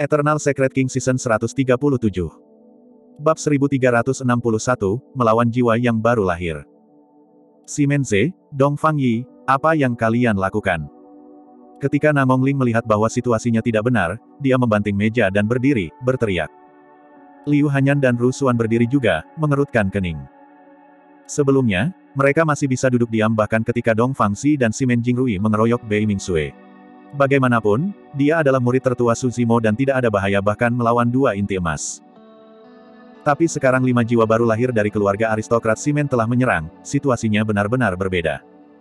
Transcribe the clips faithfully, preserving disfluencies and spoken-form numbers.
Eternal Secret King Season seratus tiga puluh tujuh. Bab seribu tiga ratus enam puluh satu, Melawan Jiwa yang Baru Lahir. Simen Ze, Dongfang Yi, apa yang kalian lakukan? Ketika Namong Ling melihat bahwa situasinya tidak benar, dia membanting meja dan berdiri, berteriak. Liu Hanyan dan Ru Xuan berdiri juga, mengerutkan kening. Sebelumnya, mereka masih bisa duduk diam bahkan ketika Dongfang Xi dan Simen Jingrui mengeroyok Bei Mingxue. Bagaimanapun, dia adalah murid tertua Su Zimo dan tidak ada bahaya bahkan melawan dua inti emas. Tapi sekarang lima jiwa baru lahir dari keluarga aristokrat Simen telah menyerang, situasinya benar-benar berbeda.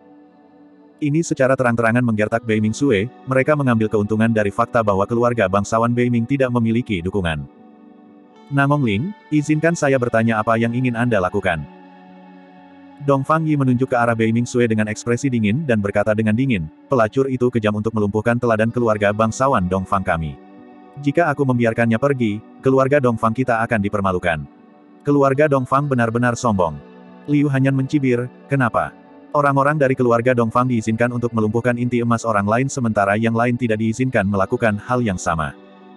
Ini secara terang-terangan menggertak Bei Mingxue, mereka mengambil keuntungan dari fakta bahwa keluarga bangsawan Bei Ming tidak memiliki dukungan. Namong Ling, izinkan saya bertanya apa yang ingin Anda lakukan. Dongfang Yi menunjuk ke arah Bei Mingxue dengan ekspresi dingin dan berkata dengan dingin, pelacur itu kejam untuk melumpuhkan teladan keluarga bangsawan Dongfang kami. Jika aku membiarkannya pergi, keluarga Dongfang kita akan dipermalukan. Keluarga Dongfang benar-benar sombong. Liu Hanyan mencibir, kenapa? Orang-orang dari keluarga Dongfang diizinkan untuk melumpuhkan inti emas orang lain sementara yang lain tidak diizinkan melakukan hal yang sama.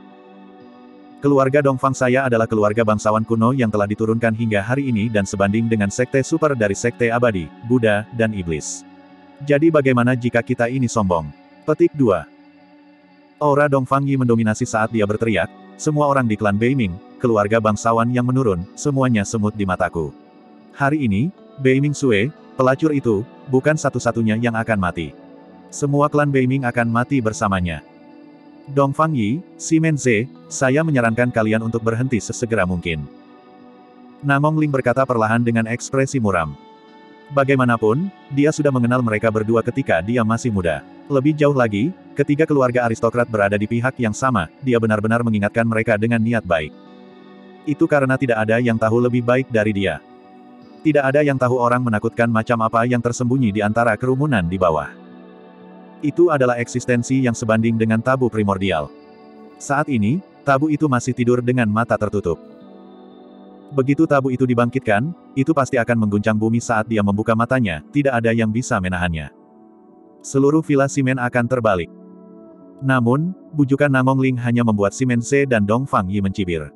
Keluarga Dongfang saya adalah keluarga bangsawan kuno yang telah diturunkan hingga hari ini dan sebanding dengan sekte super dari sekte abadi, Buddha, dan iblis. Jadi bagaimana jika kita ini sombong? Petik dua. Aura Dongfang Yi mendominasi saat dia berteriak, semua orang di klan Bei Ming, keluarga bangsawan yang menurun, semuanya semut di mataku. Hari ini, Bei Mingxue, pelacur itu, bukan satu-satunya yang akan mati. Semua klan Bei Ming akan mati bersamanya. Dongfang Yi, Simen Ze, saya menyarankan kalian untuk berhenti sesegera mungkin. Namong Ling berkata perlahan dengan ekspresi muram. Bagaimanapun, dia sudah mengenal mereka berdua ketika dia masih muda. Lebih jauh lagi, ketika keluarga aristokrat berada di pihak yang sama, dia benar-benar mengingatkan mereka dengan niat baik. Itu karena tidak ada yang tahu lebih baik dari dia. Tidak ada yang tahu orang menakutkan macam apa yang tersembunyi di antara kerumunan di bawah. Itu adalah eksistensi yang sebanding dengan tabu primordial. Saat ini, tabu itu masih tidur dengan mata tertutup. Begitu tabu itu dibangkitkan, itu pasti akan mengguncang bumi saat dia membuka matanya, tidak ada yang bisa menahannya. Seluruh villa Simen akan terbalik. Namun, bujukan Namong Ling hanya membuat Simen Ze dan Dongfang Yi mencibir.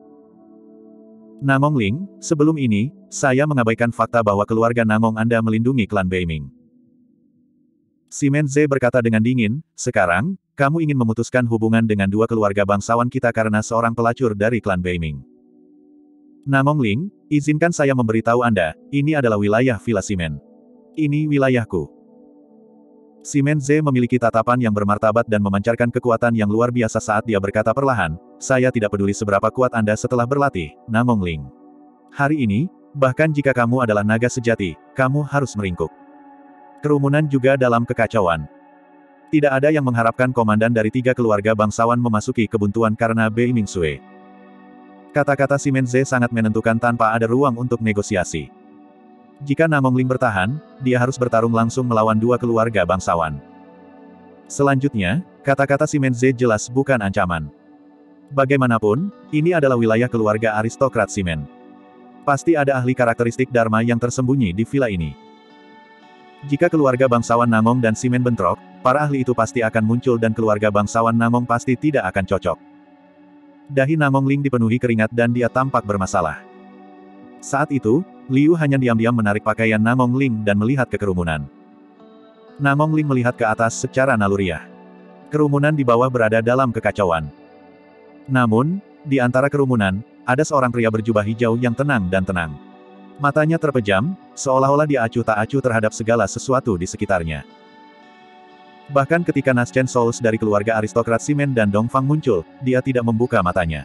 Namong Ling, sebelum ini, saya mengabaikan fakta bahwa keluarga Namong Anda melindungi klan Bei Ming. Simen Ze berkata dengan dingin, sekarang, kamu ingin memutuskan hubungan dengan dua keluarga bangsawan kita karena seorang pelacur dari klan Bei Ming. Namong Ling, izinkan saya memberitahu Anda, ini adalah wilayah Villa Simen. Ini wilayahku. Simen Ze memiliki tatapan yang bermartabat dan memancarkan kekuatan yang luar biasa saat dia berkata perlahan, saya tidak peduli seberapa kuat Anda setelah berlatih, Namong Ling. Hari ini, bahkan jika kamu adalah naga sejati, kamu harus meringkuk. Kerumunan juga dalam kekacauan. Tidak ada yang mengharapkan komandan dari tiga keluarga bangsawan memasuki kebuntuan karena Bei Mingxue. Kata-kata Simen Ze sangat menentukan tanpa ada ruang untuk negosiasi. Jika Namong Ling bertahan, dia harus bertarung langsung melawan dua keluarga bangsawan. Selanjutnya, kata-kata Simen Ze jelas bukan ancaman. Bagaimanapun, ini adalah wilayah keluarga aristokrat Simen. Pasti ada ahli karakteristik Dharma yang tersembunyi di villa ini. Jika keluarga bangsawan Namong dan Simen bentrok, para ahli itu pasti akan muncul dan keluarga bangsawan Namong pasti tidak akan cocok. Dahi Namong Ling dipenuhi keringat dan dia tampak bermasalah. Saat itu, Liu hanya diam-diam menarik pakaian Namong Ling dan melihat ke kerumunan. Namong Ling melihat ke atas secara naluriah. Kerumunan di bawah berada dalam kekacauan. Namun, di antara kerumunan, ada seorang pria berjubah hijau yang tenang dan tenang. Matanya terpejam, seolah-olah dia acuh tak acuh terhadap segala sesuatu di sekitarnya. Bahkan ketika Naschen Souls dari keluarga aristokrat Simen dan Dongfang muncul, dia tidak membuka matanya.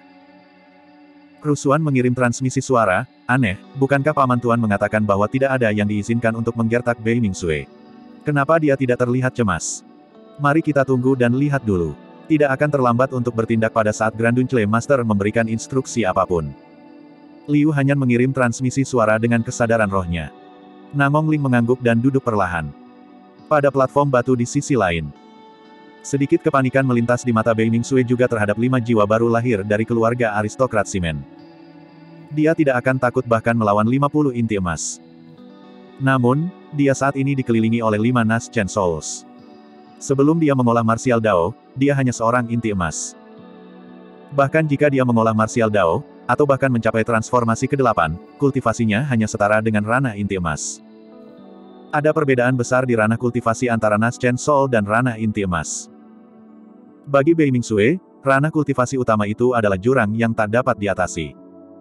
Ru Xuan mengirim transmisi suara, aneh, bukankah Paman Tuan mengatakan bahwa tidak ada yang diizinkan untuk menggertak Bei Mingxue? Kenapa dia tidak terlihat cemas? Mari kita tunggu dan lihat dulu. Tidak akan terlambat untuk bertindak pada saat Grand Dunchle Master memberikan instruksi apapun. Liu Hanyan mengirim transmisi suara dengan kesadaran rohnya. Namong Ling mengangguk dan duduk perlahan. Pada platform batu di sisi lain. Sedikit kepanikan melintas di mata Bei Mingxue juga terhadap lima jiwa baru lahir dari keluarga aristokrat Simen. Dia tidak akan takut bahkan melawan lima puluh inti emas. Namun, dia saat ini dikelilingi oleh lima Naschen Souls. Sebelum dia mengolah martial Dao, dia hanya seorang inti emas. Bahkan jika dia mengolah martial Dao, atau bahkan mencapai transformasi kedelapan, kultivasinya hanya setara dengan ranah inti emas. Ada perbedaan besar di ranah kultivasi antara Naschen Soul dan ranah inti emas. Bagi Bei Mingxue, ranah kultivasi utama itu adalah jurang yang tak dapat diatasi.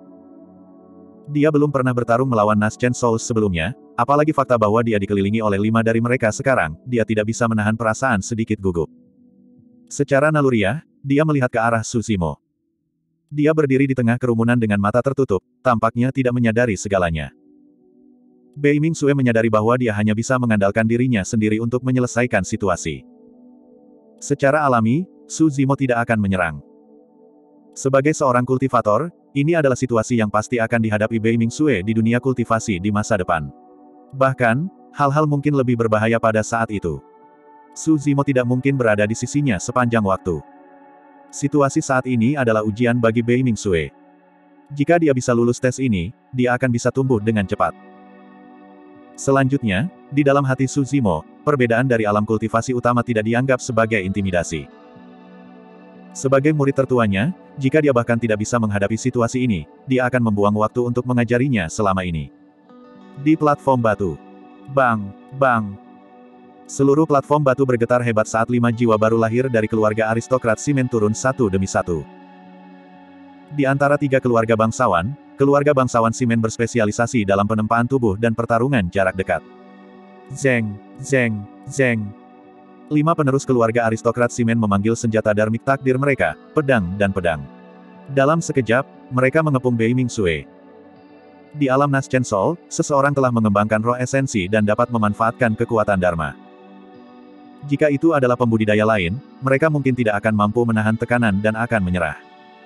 Dia belum pernah bertarung melawan Naschen Soul sebelumnya, apalagi fakta bahwa dia dikelilingi oleh lima dari mereka sekarang, dia tidak bisa menahan perasaan sedikit gugup. Secara naluriah, dia melihat ke arah Su Zimo. Dia berdiri di tengah kerumunan dengan mata tertutup, tampaknya tidak menyadari segalanya. Bei Mingxue menyadari bahwa dia hanya bisa mengandalkan dirinya sendiri untuk menyelesaikan situasi. Secara alami, Su Zimo tidak akan menyerang. Sebagai seorang kultivator, ini adalah situasi yang pasti akan dihadapi Bei Mingxue di dunia kultivasi di masa depan. Bahkan, hal-hal mungkin lebih berbahaya pada saat itu. Su Zimo tidak mungkin berada di sisinya sepanjang waktu. Situasi saat ini adalah ujian bagi Bei Mingxue. Jika dia bisa lulus tes ini, dia akan bisa tumbuh dengan cepat. Selanjutnya, di dalam hati Su Zimo, perbedaan dari alam kultivasi utama tidak dianggap sebagai intimidasi. Sebagai murid tertuanya, jika dia bahkan tidak bisa menghadapi situasi ini, dia akan membuang waktu untuk mengajarinya selama ini. Di platform batu. Bang, bang. Seluruh platform batu bergetar hebat saat lima jiwa baru lahir dari keluarga aristokrat Simen turun satu demi satu. Di antara tiga keluarga bangsawan, keluarga bangsawan Simen berspesialisasi dalam penempaan tubuh dan pertarungan jarak dekat. Zeng, zeng, zeng. Lima penerus keluarga aristokrat Simen memanggil senjata darmik takdir mereka, pedang dan pedang. Dalam sekejap, mereka mengepung Bei Mingxue. Di alam Naschen Soul, seseorang telah mengembangkan roh esensi dan dapat memanfaatkan kekuatan Dharma. Jika itu adalah pembudidaya lain, mereka mungkin tidak akan mampu menahan tekanan dan akan menyerah.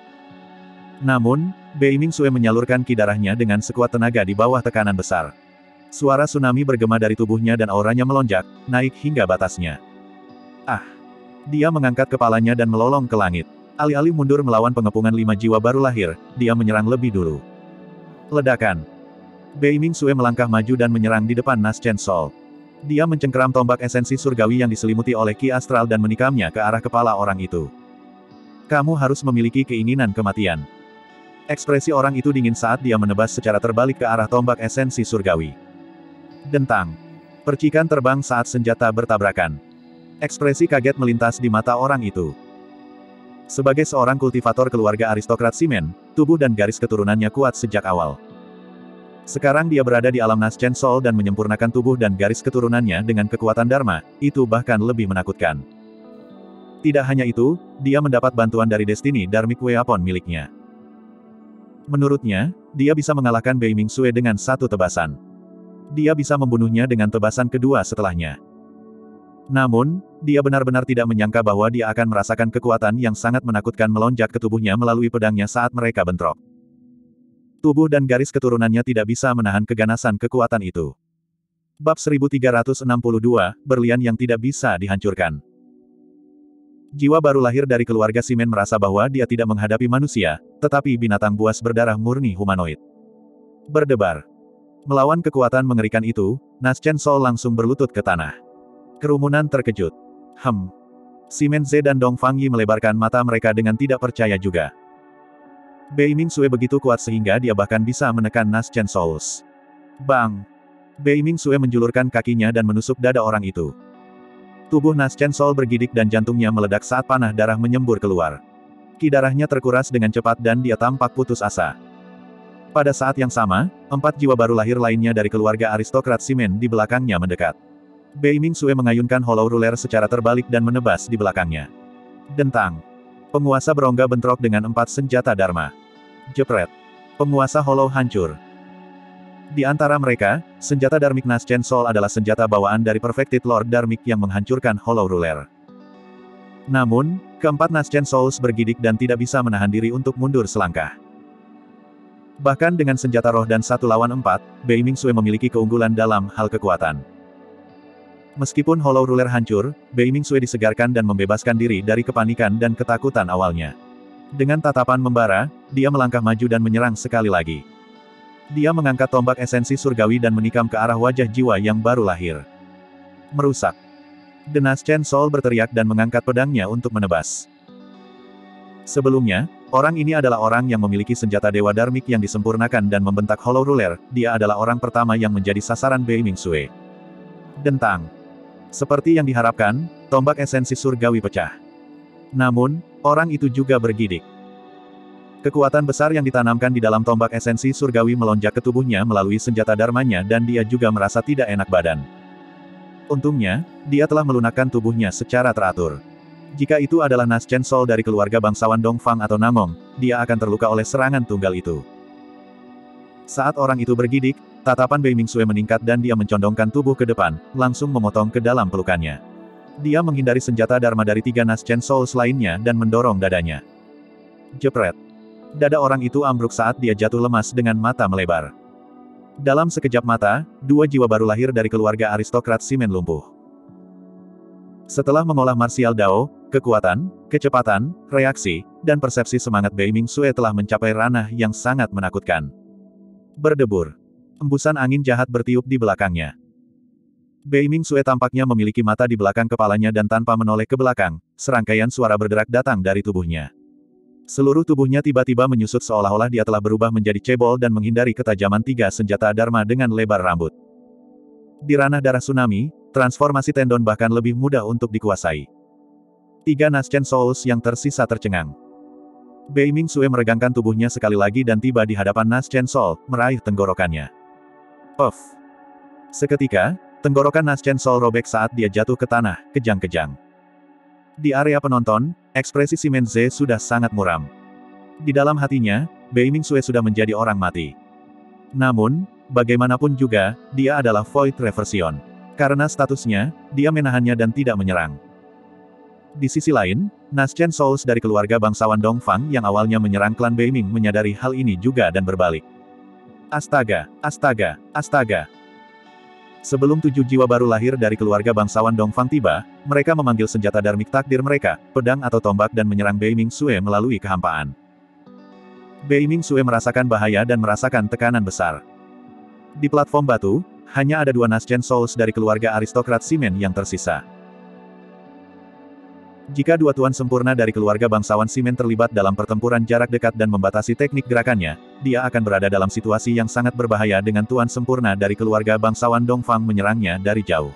Namun, Bei Mingxue menyalurkan ki darahnya dengan sekuat tenaga di bawah tekanan besar. Suara tsunami bergema dari tubuhnya dan auranya melonjak, naik hingga batasnya. Ah! Dia mengangkat kepalanya dan melolong ke langit. Alih-alih mundur melawan pengepungan lima jiwa baru lahir, dia menyerang lebih dulu. Ledakan! Bei Mingxue melangkah maju dan menyerang di depan Naschen Soul. Dia mencengkeram tombak esensi surgawi yang diselimuti oleh ki astral dan menikamnya ke arah kepala orang itu. Kamu harus memiliki keinginan kematian. Ekspresi orang itu dingin saat dia menebas secara terbalik ke arah tombak esensi surgawi. Dentang. Percikan terbang saat senjata bertabrakan. Ekspresi kaget melintas di mata orang itu. Sebagai seorang kultivator keluarga aristokrat Simen, tubuh dan garis keturunannya kuat sejak awal. Sekarang dia berada di alam Naschen Soul dan menyempurnakan tubuh dan garis keturunannya dengan kekuatan Dharma, itu bahkan lebih menakutkan. Tidak hanya itu, dia mendapat bantuan dari Destiny Dharmic Weapon miliknya. Menurutnya, dia bisa mengalahkan Bei Mingxue dengan satu tebasan. Dia bisa membunuhnya dengan tebasan kedua setelahnya. Namun, dia benar-benar tidak menyangka bahwa dia akan merasakan kekuatan yang sangat menakutkan melonjak ke tubuhnya melalui pedangnya saat mereka bentrok. Tubuh dan garis keturunannya tidak bisa menahan keganasan kekuatan itu. Bab seribu tiga ratus enam puluh dua, Berlian yang tidak bisa dihancurkan. Jiwa baru lahir dari keluarga Simen merasa bahwa dia tidak menghadapi manusia, tetapi binatang buas berdarah murni humanoid. Berdebar. Melawan kekuatan mengerikan itu, Naschen Soul langsung berlutut ke tanah. Kerumunan terkejut. Hem. Simen Ze dan Dong Fangyi melebarkan mata mereka dengan tidak percaya juga. Bei Mingxue begitu kuat sehingga dia bahkan bisa menekan Naschen Souls. Bang! Bei Mingxue menjulurkan kakinya dan menusuk dada orang itu. Tubuh Naschen Soul bergidik dan jantungnya meledak saat panah darah menyembur keluar. Ki darahnya terkuras dengan cepat dan dia tampak putus asa. Pada saat yang sama, empat jiwa baru lahir lainnya dari keluarga aristokrat Simen di belakangnya mendekat. Bei Mingxue mengayunkan Hollow Ruler secara terbalik dan menebas di belakangnya. Dentang! Penguasa berongga bentrok dengan empat senjata Dharma. Jepret. Penguasa Hollow hancur. Di antara mereka, senjata Dharmic Naschen Soul adalah senjata bawaan dari Perfected Lord Dharmic yang menghancurkan Hollow Ruler. Namun, keempat Naschen Souls bergidik dan tidak bisa menahan diri untuk mundur selangkah. Bahkan dengan senjata roh dan satu lawan empat, Bei Mingxue memiliki keunggulan dalam hal kekuatan. Meskipun Hollow Ruler hancur, Bei Mingxue disegarkan dan membebaskan diri dari kepanikan dan ketakutan awalnya. Dengan tatapan membara, dia melangkah maju dan menyerang sekali lagi. Dia mengangkat tombak esensi surgawi dan menikam ke arah wajah jiwa yang baru lahir. Merusak. The Naschen Soul berteriak dan mengangkat pedangnya untuk menebas. Sebelumnya, Orang ini adalah orang yang memiliki senjata Dewa Darmik yang disempurnakan dan membentak Hollow Ruler, dia adalah orang pertama yang menjadi sasaran Bei Mingxue. Dentang. Seperti yang diharapkan, tombak esensi surgawi pecah. Namun, orang itu juga bergidik. Kekuatan besar yang ditanamkan di dalam tombak esensi surgawi melonjak ke tubuhnya melalui senjata dharmanya dan dia juga merasa tidak enak badan. Untungnya, dia telah melunakkan tubuhnya secara teratur. Jika itu adalah Naschen Soul dari keluarga bangsawan Dongfang atau Namong, dia akan terluka oleh serangan tunggal itu. Saat orang itu bergidik, tatapan Bei Mingxue meningkat dan dia mencondongkan tubuh ke depan, langsung memotong ke dalam pelukannya. Dia menghindari senjata Dharma dari tiga Naschen Souls lainnya dan mendorong dadanya. Jepret. Dada orang itu ambruk saat dia jatuh lemas dengan mata melebar. Dalam sekejap mata, dua jiwa baru lahir dari keluarga aristokrat Simen lumpuh. Setelah mengolah martial Dao, kekuatan, kecepatan, reaksi, dan persepsi semangat Bei Mingxue telah mencapai ranah yang sangat menakutkan. Berdebur. Embusan angin jahat bertiup di belakangnya. Bei Mingxue tampaknya memiliki mata di belakang kepalanya dan tanpa menoleh ke belakang, serangkaian suara berderak datang dari tubuhnya. Seluruh tubuhnya tiba-tiba menyusut seolah-olah dia telah berubah menjadi cebol dan menghindari ketajaman tiga senjata Dharma dengan lebar rambut. Di ranah darah tsunami, transformasi tendon bahkan lebih mudah untuk dikuasai. Tiga Naschen Souls yang tersisa tercengang. Bei Mingxue meregangkan tubuhnya sekali lagi dan tiba di hadapan Naschen Soul, meraih tenggorokannya. Puff. Seketika, tenggorokan Naschen Soul robek saat dia jatuh ke tanah, kejang-kejang. Di area penonton, ekspresi Simen Ze sudah sangat muram. Di dalam hatinya, Bei Mingxue sudah menjadi orang mati. Namun, bagaimanapun juga, dia adalah Void Reversion. Karena statusnya, dia menahannya dan tidak menyerang. Di sisi lain, Naschen Souls dari keluarga bangsawan Dongfang yang awalnya menyerang klan Beiming menyadari hal ini juga dan berbalik. Astaga, astaga, astaga. Sebelum tujuh jiwa baru lahir dari keluarga bangsawan Dongfang tiba, mereka memanggil senjata Dharmik takdir mereka, pedang atau tombak dan menyerang Bei Mingxue melalui kehampaan. Bei Mingxue merasakan bahaya dan merasakan tekanan besar. Di platform batu, hanya ada dua Naschen Souls dari keluarga aristokrat Simen yang tersisa. Jika dua tuan sempurna dari keluarga bangsawan Simen terlibat dalam pertempuran jarak dekat dan membatasi teknik gerakannya, dia akan berada dalam situasi yang sangat berbahaya dengan tuan sempurna dari keluarga bangsawan Dongfang menyerangnya dari jauh.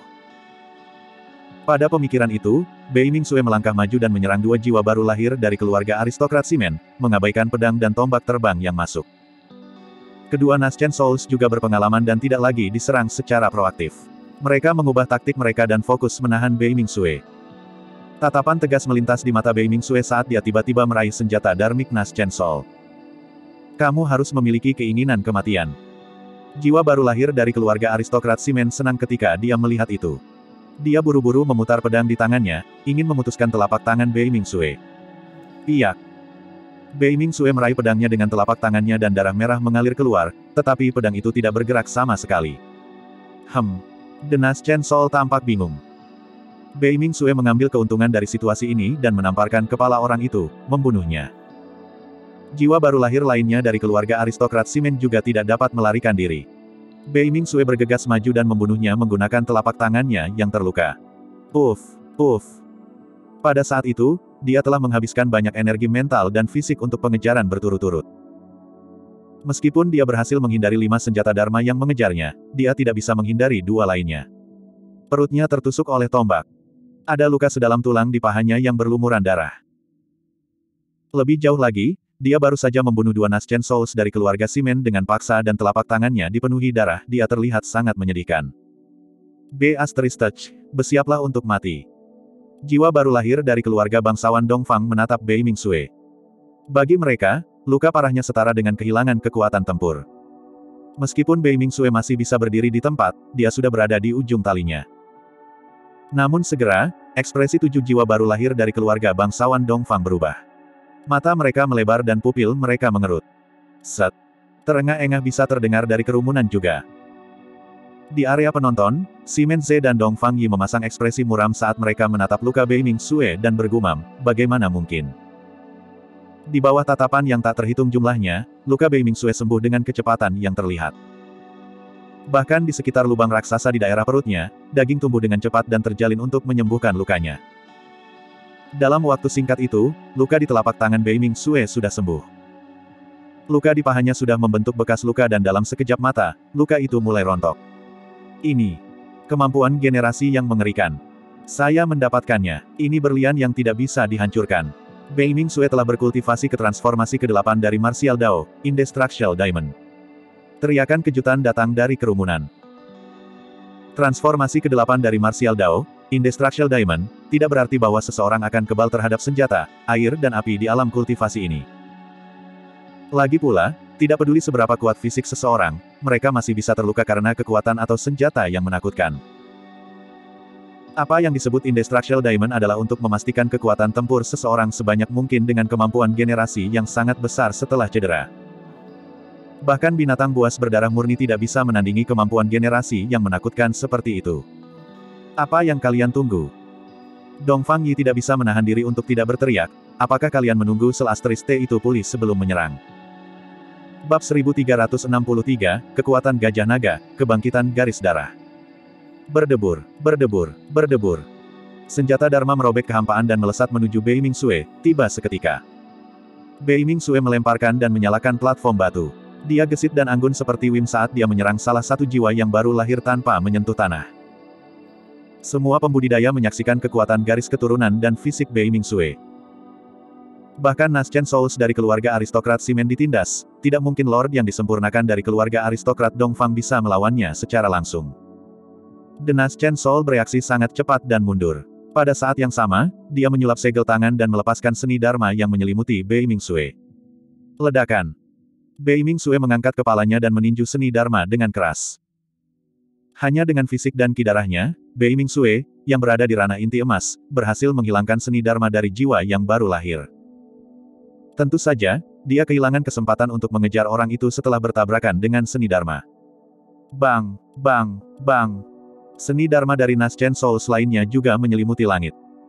Pada pemikiran itu, Bei Mingxue melangkah maju dan menyerang dua jiwa baru lahir dari keluarga aristokrat Simen, mengabaikan pedang dan tombak terbang yang masuk. Kedua Naschen Souls juga berpengalaman dan tidak lagi diserang secara proaktif. Mereka mengubah taktik mereka dan fokus menahan Bei Mingxue. Tatapan tegas melintas di mata Bei Mingxue saat dia tiba-tiba meraih senjata Dharmik Naschen Soul. Kamu harus memiliki keinginan kematian. Jiwa baru lahir dari keluarga aristokrat Simen senang ketika dia melihat itu. Dia buru-buru memutar pedang di tangannya, ingin memutuskan telapak tangan Bei Mingxue. Piyak. Bei Mingxue meraih pedangnya dengan telapak tangannya dan darah merah mengalir keluar, tetapi pedang itu tidak bergerak sama sekali. Hem. The Naschen Soul tampak bingung. Bei Mingxue mengambil keuntungan dari situasi ini dan menamparkan kepala orang itu, membunuhnya. Jiwa baru lahir lainnya dari keluarga aristokrat Simen juga tidak dapat melarikan diri. Bei Mingxue bergegas maju dan membunuhnya menggunakan telapak tangannya yang terluka. Uff, uff. Pada saat itu, dia telah menghabiskan banyak energi mental dan fisik untuk pengejaran berturut-turut. Meskipun dia berhasil menghindari lima senjata Dharma yang mengejarnya, dia tidak bisa menghindari dua lainnya. Perutnya tertusuk oleh tombak. Ada luka sedalam tulang di pahanya yang berlumuran darah. Lebih jauh lagi, dia baru saja membunuh dua Naschen Souls dari keluarga Simen dengan paksa dan telapak tangannya dipenuhi darah, dia terlihat sangat menyedihkan. B. Touch, bersiaplah untuk mati. Jiwa baru lahir dari keluarga bangsawan Dongfang menatap Bei Mingxue. Bagi mereka, luka parahnya setara dengan kehilangan kekuatan tempur. Meskipun Bei Mingxue masih bisa berdiri di tempat, dia sudah berada di ujung talinya. Namun segera, ekspresi tujuh jiwa baru lahir dari keluarga bangsawan Dongfang berubah. Mata mereka melebar dan pupil mereka mengerut. Set. Terengah-engah bisa terdengar dari kerumunan juga. Di area penonton, Simen Ze dan Dongfang Yi memasang ekspresi muram saat mereka menatap luka Bei Mingxue dan bergumam, bagaimana mungkin? Di bawah tatapan yang tak terhitung jumlahnya, luka Bei Mingxue sembuh dengan kecepatan yang terlihat. Bahkan di sekitar lubang raksasa di daerah perutnya, daging tumbuh dengan cepat dan terjalin untuk menyembuhkan lukanya. Dalam waktu singkat itu, luka di telapak tangan Bei Ming-sue sudah sembuh. Luka di pahanya sudah membentuk bekas luka dan dalam sekejap mata, luka itu mulai rontok. Ini kemampuan generasi yang mengerikan. Saya mendapatkannya. Ini berlian yang tidak bisa dihancurkan. Bei Ming-sue telah berkultivasi ke transformasi kedelapan dari Martial Dao, Indestructible Diamond. Teriakan kejutan datang dari kerumunan. Transformasi kedelapan dari Martial Dao, Indestructible Diamond, tidak berarti bahwa seseorang akan kebal terhadap senjata, air dan api di alam kultivasi ini. Lagi pula, tidak peduli seberapa kuat fisik seseorang, mereka masih bisa terluka karena kekuatan atau senjata yang menakutkan. Apa yang disebut Indestructible Diamond adalah untuk memastikan kekuatan tempur seseorang sebanyak mungkin dengan kemampuan generasi yang sangat besar setelah cedera. Bahkan binatang buas berdarah murni tidak bisa menandingi kemampuan generasi yang menakutkan seperti itu. Apa yang kalian tunggu? Dongfang Yi tidak bisa menahan diri untuk tidak berteriak, apakah kalian menunggu sel asteris T itu pulih sebelum menyerang? Bab seribu tiga ratus enam puluh tiga, Kekuatan Gajah Naga, Kebangkitan Garis Darah. Berdebur, berdebur, berdebur. Senjata Dharma merobek kehampaan dan melesat menuju Bei Ming-sue, tiba seketika. Bei Ming-sue melemparkan dan menyalakan platform batu. Dia gesit dan anggun seperti Wim saat dia menyerang salah satu jiwa yang baru lahir tanpa menyentuh tanah. Semua pembudidaya menyaksikan kekuatan garis keturunan dan fisik Bei Ming-sue. Bahkan Naschen Souls dari keluarga aristokrat Simen ditindas, tidak mungkin Lord yang disempurnakan dari keluarga aristokrat Dongfang bisa melawannya secara langsung. The Naschen Soul bereaksi sangat cepat dan mundur. Pada saat yang sama, dia menyulap segel tangan dan melepaskan seni Dharma yang menyelimuti Bei Ming-sue. Ledakan. Bei Ming-sue mengangkat kepalanya dan meninju seni Dharma dengan keras. Hanya dengan fisik dan ki darahnya, Bei Ming-sue, yang berada di ranah inti emas, berhasil menghilangkan seni Dharma dari jiwa yang baru lahir. Tentu saja, dia kehilangan kesempatan untuk mengejar orang itu setelah bertabrakan dengan seni Dharma. Bang, bang, bang. Seni Dharma dari Naschen Souls lainnya juga menyelimuti langit.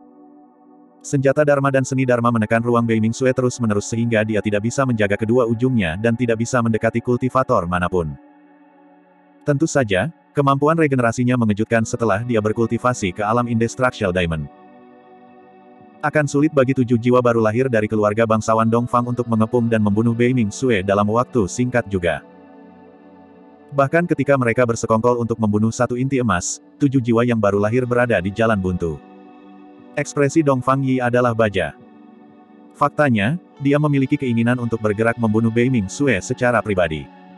Senjata Dharma dan seni Dharma menekan ruang Bei Ming-sue terus-menerus sehingga dia tidak bisa menjaga kedua ujungnya dan tidak bisa mendekati kultivator manapun. Tentu saja, kemampuan regenerasinya mengejutkan setelah dia berkultivasi ke alam Indestructible Diamond. Akan sulit bagi tujuh jiwa baru lahir dari keluarga bangsawan Dongfang untuk mengepung dan membunuh Bei Ming-sue dalam waktu singkat juga. Bahkan ketika mereka bersekongkol untuk membunuh satu inti emas, tujuh jiwa yang baru lahir berada di jalan buntu. Ekspresi Dongfang Yi adalah baja. Faktanya, dia memiliki keinginan untuk bergerak membunuh Bei Ming-sue secara pribadi.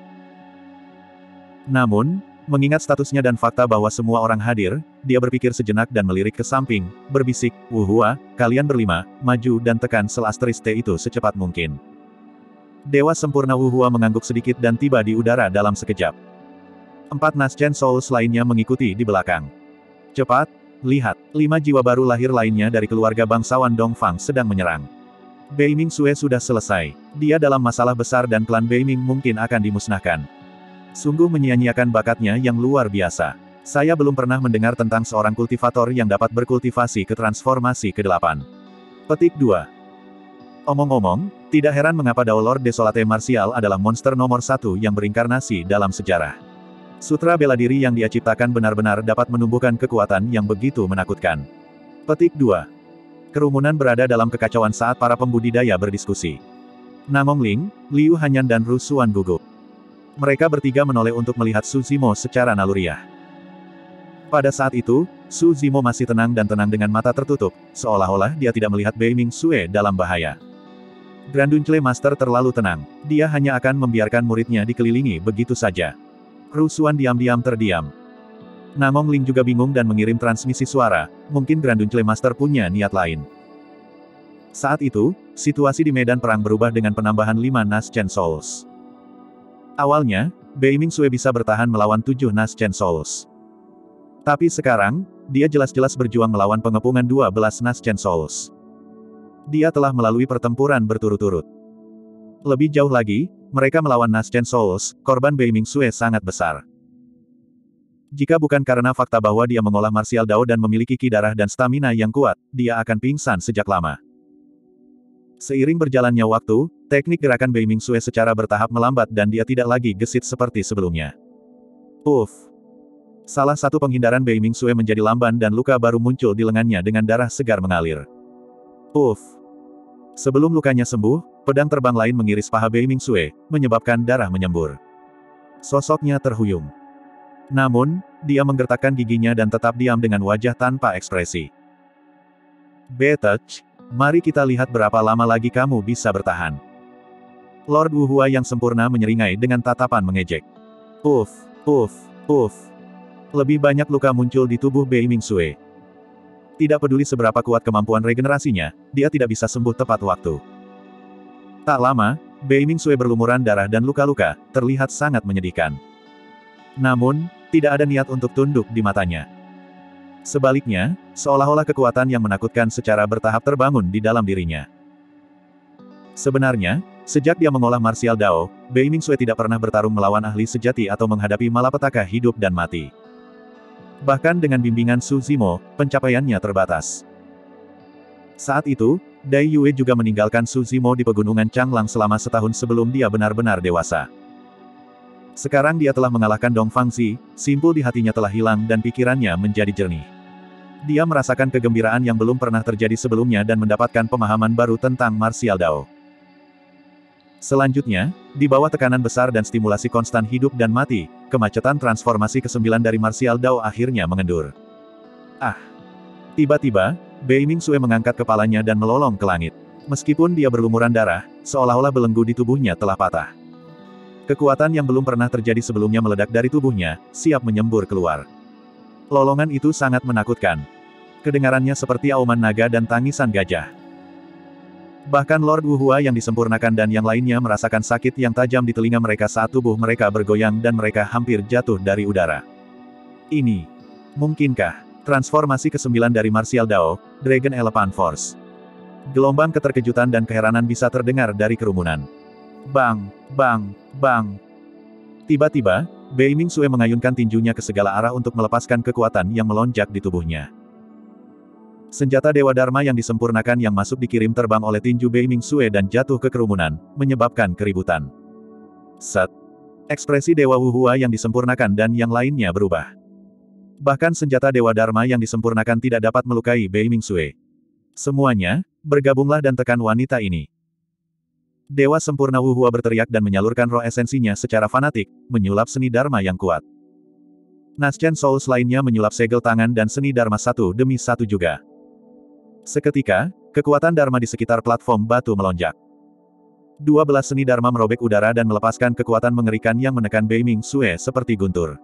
Namun, mengingat statusnya dan fakta bahwa semua orang hadir, dia berpikir sejenak dan melirik ke samping, berbisik, "Wuhua, kalian berlima, maju dan tekan sel asteris T itu secepat mungkin." Dewa sempurna Wuhua mengangguk sedikit dan tiba di udara dalam sekejap. Empat Naschen Souls lainnya mengikuti di belakang. Cepat, lihat, lima jiwa baru lahir lainnya dari keluarga bangsawan Dongfang sedang menyerang. Bei Ming-sue sudah selesai. Dia dalam masalah besar dan klan Bei Ming mungkin akan dimusnahkan. Sungguh menyia-nyiakan bakatnya yang luar biasa. Saya belum pernah mendengar tentang seorang kultivator yang dapat berkultivasi ke transformasi kedelapan. Petik dua. Omong-omong, tidak heran mengapa Dao Lord Desolate Martial adalah monster nomor satu yang berinkarnasi dalam sejarah. Sutra bela diri yang dia ciptakan benar-benar dapat menumbuhkan kekuatan yang begitu menakutkan. Petik dua. Kerumunan berada dalam kekacauan saat para pembudidaya berdiskusi. Namong Ling, Liu Hanyan dan Ru Xuan gugup. Mereka bertiga menoleh untuk melihat Su Zimo secara naluriah. Pada saat itu, Su Zimo masih tenang dan tenang dengan mata tertutup, seolah-olah dia tidak melihat Bei Ming-sue dalam bahaya. Grand Dunchle Master terlalu tenang. Dia hanya akan membiarkan muridnya dikelilingi begitu saja. Ru Xuan diam-diam terdiam. Namong Ling juga bingung dan mengirim transmisi suara, mungkin Grand Dunchle Master punya niat lain. Saat itu, situasi di medan perang berubah dengan penambahan lima Naschen Souls. Awalnya, Bei Ming-sue bisa bertahan melawan tujuh Naschen Souls. Tapi sekarang, dia jelas-jelas berjuang melawan pengepungan dua belas Naschen Souls. Dia telah melalui pertempuran berturut-turut. Lebih jauh lagi, mereka melawan Naschen Souls, korban Bei Ming-sue sangat besar. Jika bukan karena fakta bahwa dia mengolah Martial Dao dan memiliki ki darah dan stamina yang kuat, dia akan pingsan sejak lama. Seiring berjalannya waktu, teknik gerakan Bei Ming-sue secara bertahap melambat dan dia tidak lagi gesit seperti sebelumnya. Uff. Salah satu penghindaran Bei Ming-sue menjadi lamban dan luka baru muncul di lengannya dengan darah segar mengalir. Uff. Sebelum lukanya sembuh, pedang terbang lain mengiris paha Bei Mingxue, menyebabkan darah menyembur. Sosoknya terhuyung. Namun, dia menggertakkan giginya dan tetap diam dengan wajah tanpa ekspresi. Betech, mari kita lihat berapa lama lagi kamu bisa bertahan. Lord Wuhua yang sempurna menyeringai dengan tatapan mengejek. Uff, uff, uff. Lebih banyak luka muncul di tubuh Bei Mingxue. Tidak peduli seberapa kuat kemampuan regenerasinya, dia tidak bisa sembuh tepat waktu. Tak lama, Bei Mingxue berlumuran darah dan luka-luka, terlihat sangat menyedihkan. Namun, tidak ada niat untuk tunduk di matanya. Sebaliknya, seolah-olah kekuatan yang menakutkan secara bertahap terbangun di dalam dirinya. Sebenarnya, sejak dia mengolah martial Dao, Bei Mingxue tidak pernah bertarung melawan ahli sejati atau menghadapi malapetaka hidup dan mati. Bahkan dengan bimbingan Su Zimo, pencapaiannya terbatas. Saat itu, Dai Yue juga meninggalkan Su Zimo di pegunungan Changlang selama setahun sebelum dia benar-benar dewasa. Sekarang dia telah mengalahkan Dong Fangzi, simpul di hatinya telah hilang dan pikirannya menjadi jernih. Dia merasakan kegembiraan yang belum pernah terjadi sebelumnya dan mendapatkan pemahaman baru tentang martial Dao. Selanjutnya, di bawah tekanan besar dan stimulasi konstan hidup dan mati, kemacetan transformasi kesembilan dari martial Dao akhirnya mengendur. Ah! Tiba-tiba, Bei Mingxue mengangkat kepalanya dan melolong ke langit. Meskipun dia berlumuran darah, seolah-olah belenggu di tubuhnya telah patah. Kekuatan yang belum pernah terjadi sebelumnya meledak dari tubuhnya, siap menyembur keluar. Lolongan itu sangat menakutkan. Kedengarannya seperti auman naga dan tangisan gajah. Bahkan Lord Wuhua yang disempurnakan dan yang lainnya merasakan sakit yang tajam di telinga mereka saat tubuh mereka bergoyang dan mereka hampir jatuh dari udara. Ini. Mungkinkah? Transformasi kesembilan dari martial Dao, Dragon Elephant Force. Gelombang keterkejutan dan keheranan bisa terdengar dari kerumunan. Bang, bang, bang. Tiba-tiba, Bei Mingxue mengayunkan tinjunya ke segala arah untuk melepaskan kekuatan yang melonjak di tubuhnya. Senjata Dewa Dharma yang disempurnakan yang masuk dikirim terbang oleh tinju Bei Mingxue dan jatuh ke kerumunan, menyebabkan keributan. Set. Ekspresi Dewa Wuhua yang disempurnakan dan yang lainnya berubah. Bahkan senjata Dewa Dharma yang disempurnakan tidak dapat melukai Bei Mingxue. Semuanya, bergabunglah dan tekan wanita ini. Dewa Sempurna Wuhua berteriak dan menyalurkan roh esensinya secara fanatik, menyulap seni Dharma yang kuat. Naschen Souls lainnya menyulap segel tangan dan seni Dharma satu demi satu juga. Seketika, kekuatan Dharma di sekitar platform batu melonjak. Dua belas seni Dharma merobek udara dan melepaskan kekuatan mengerikan yang menekan Bei Mingxue seperti guntur.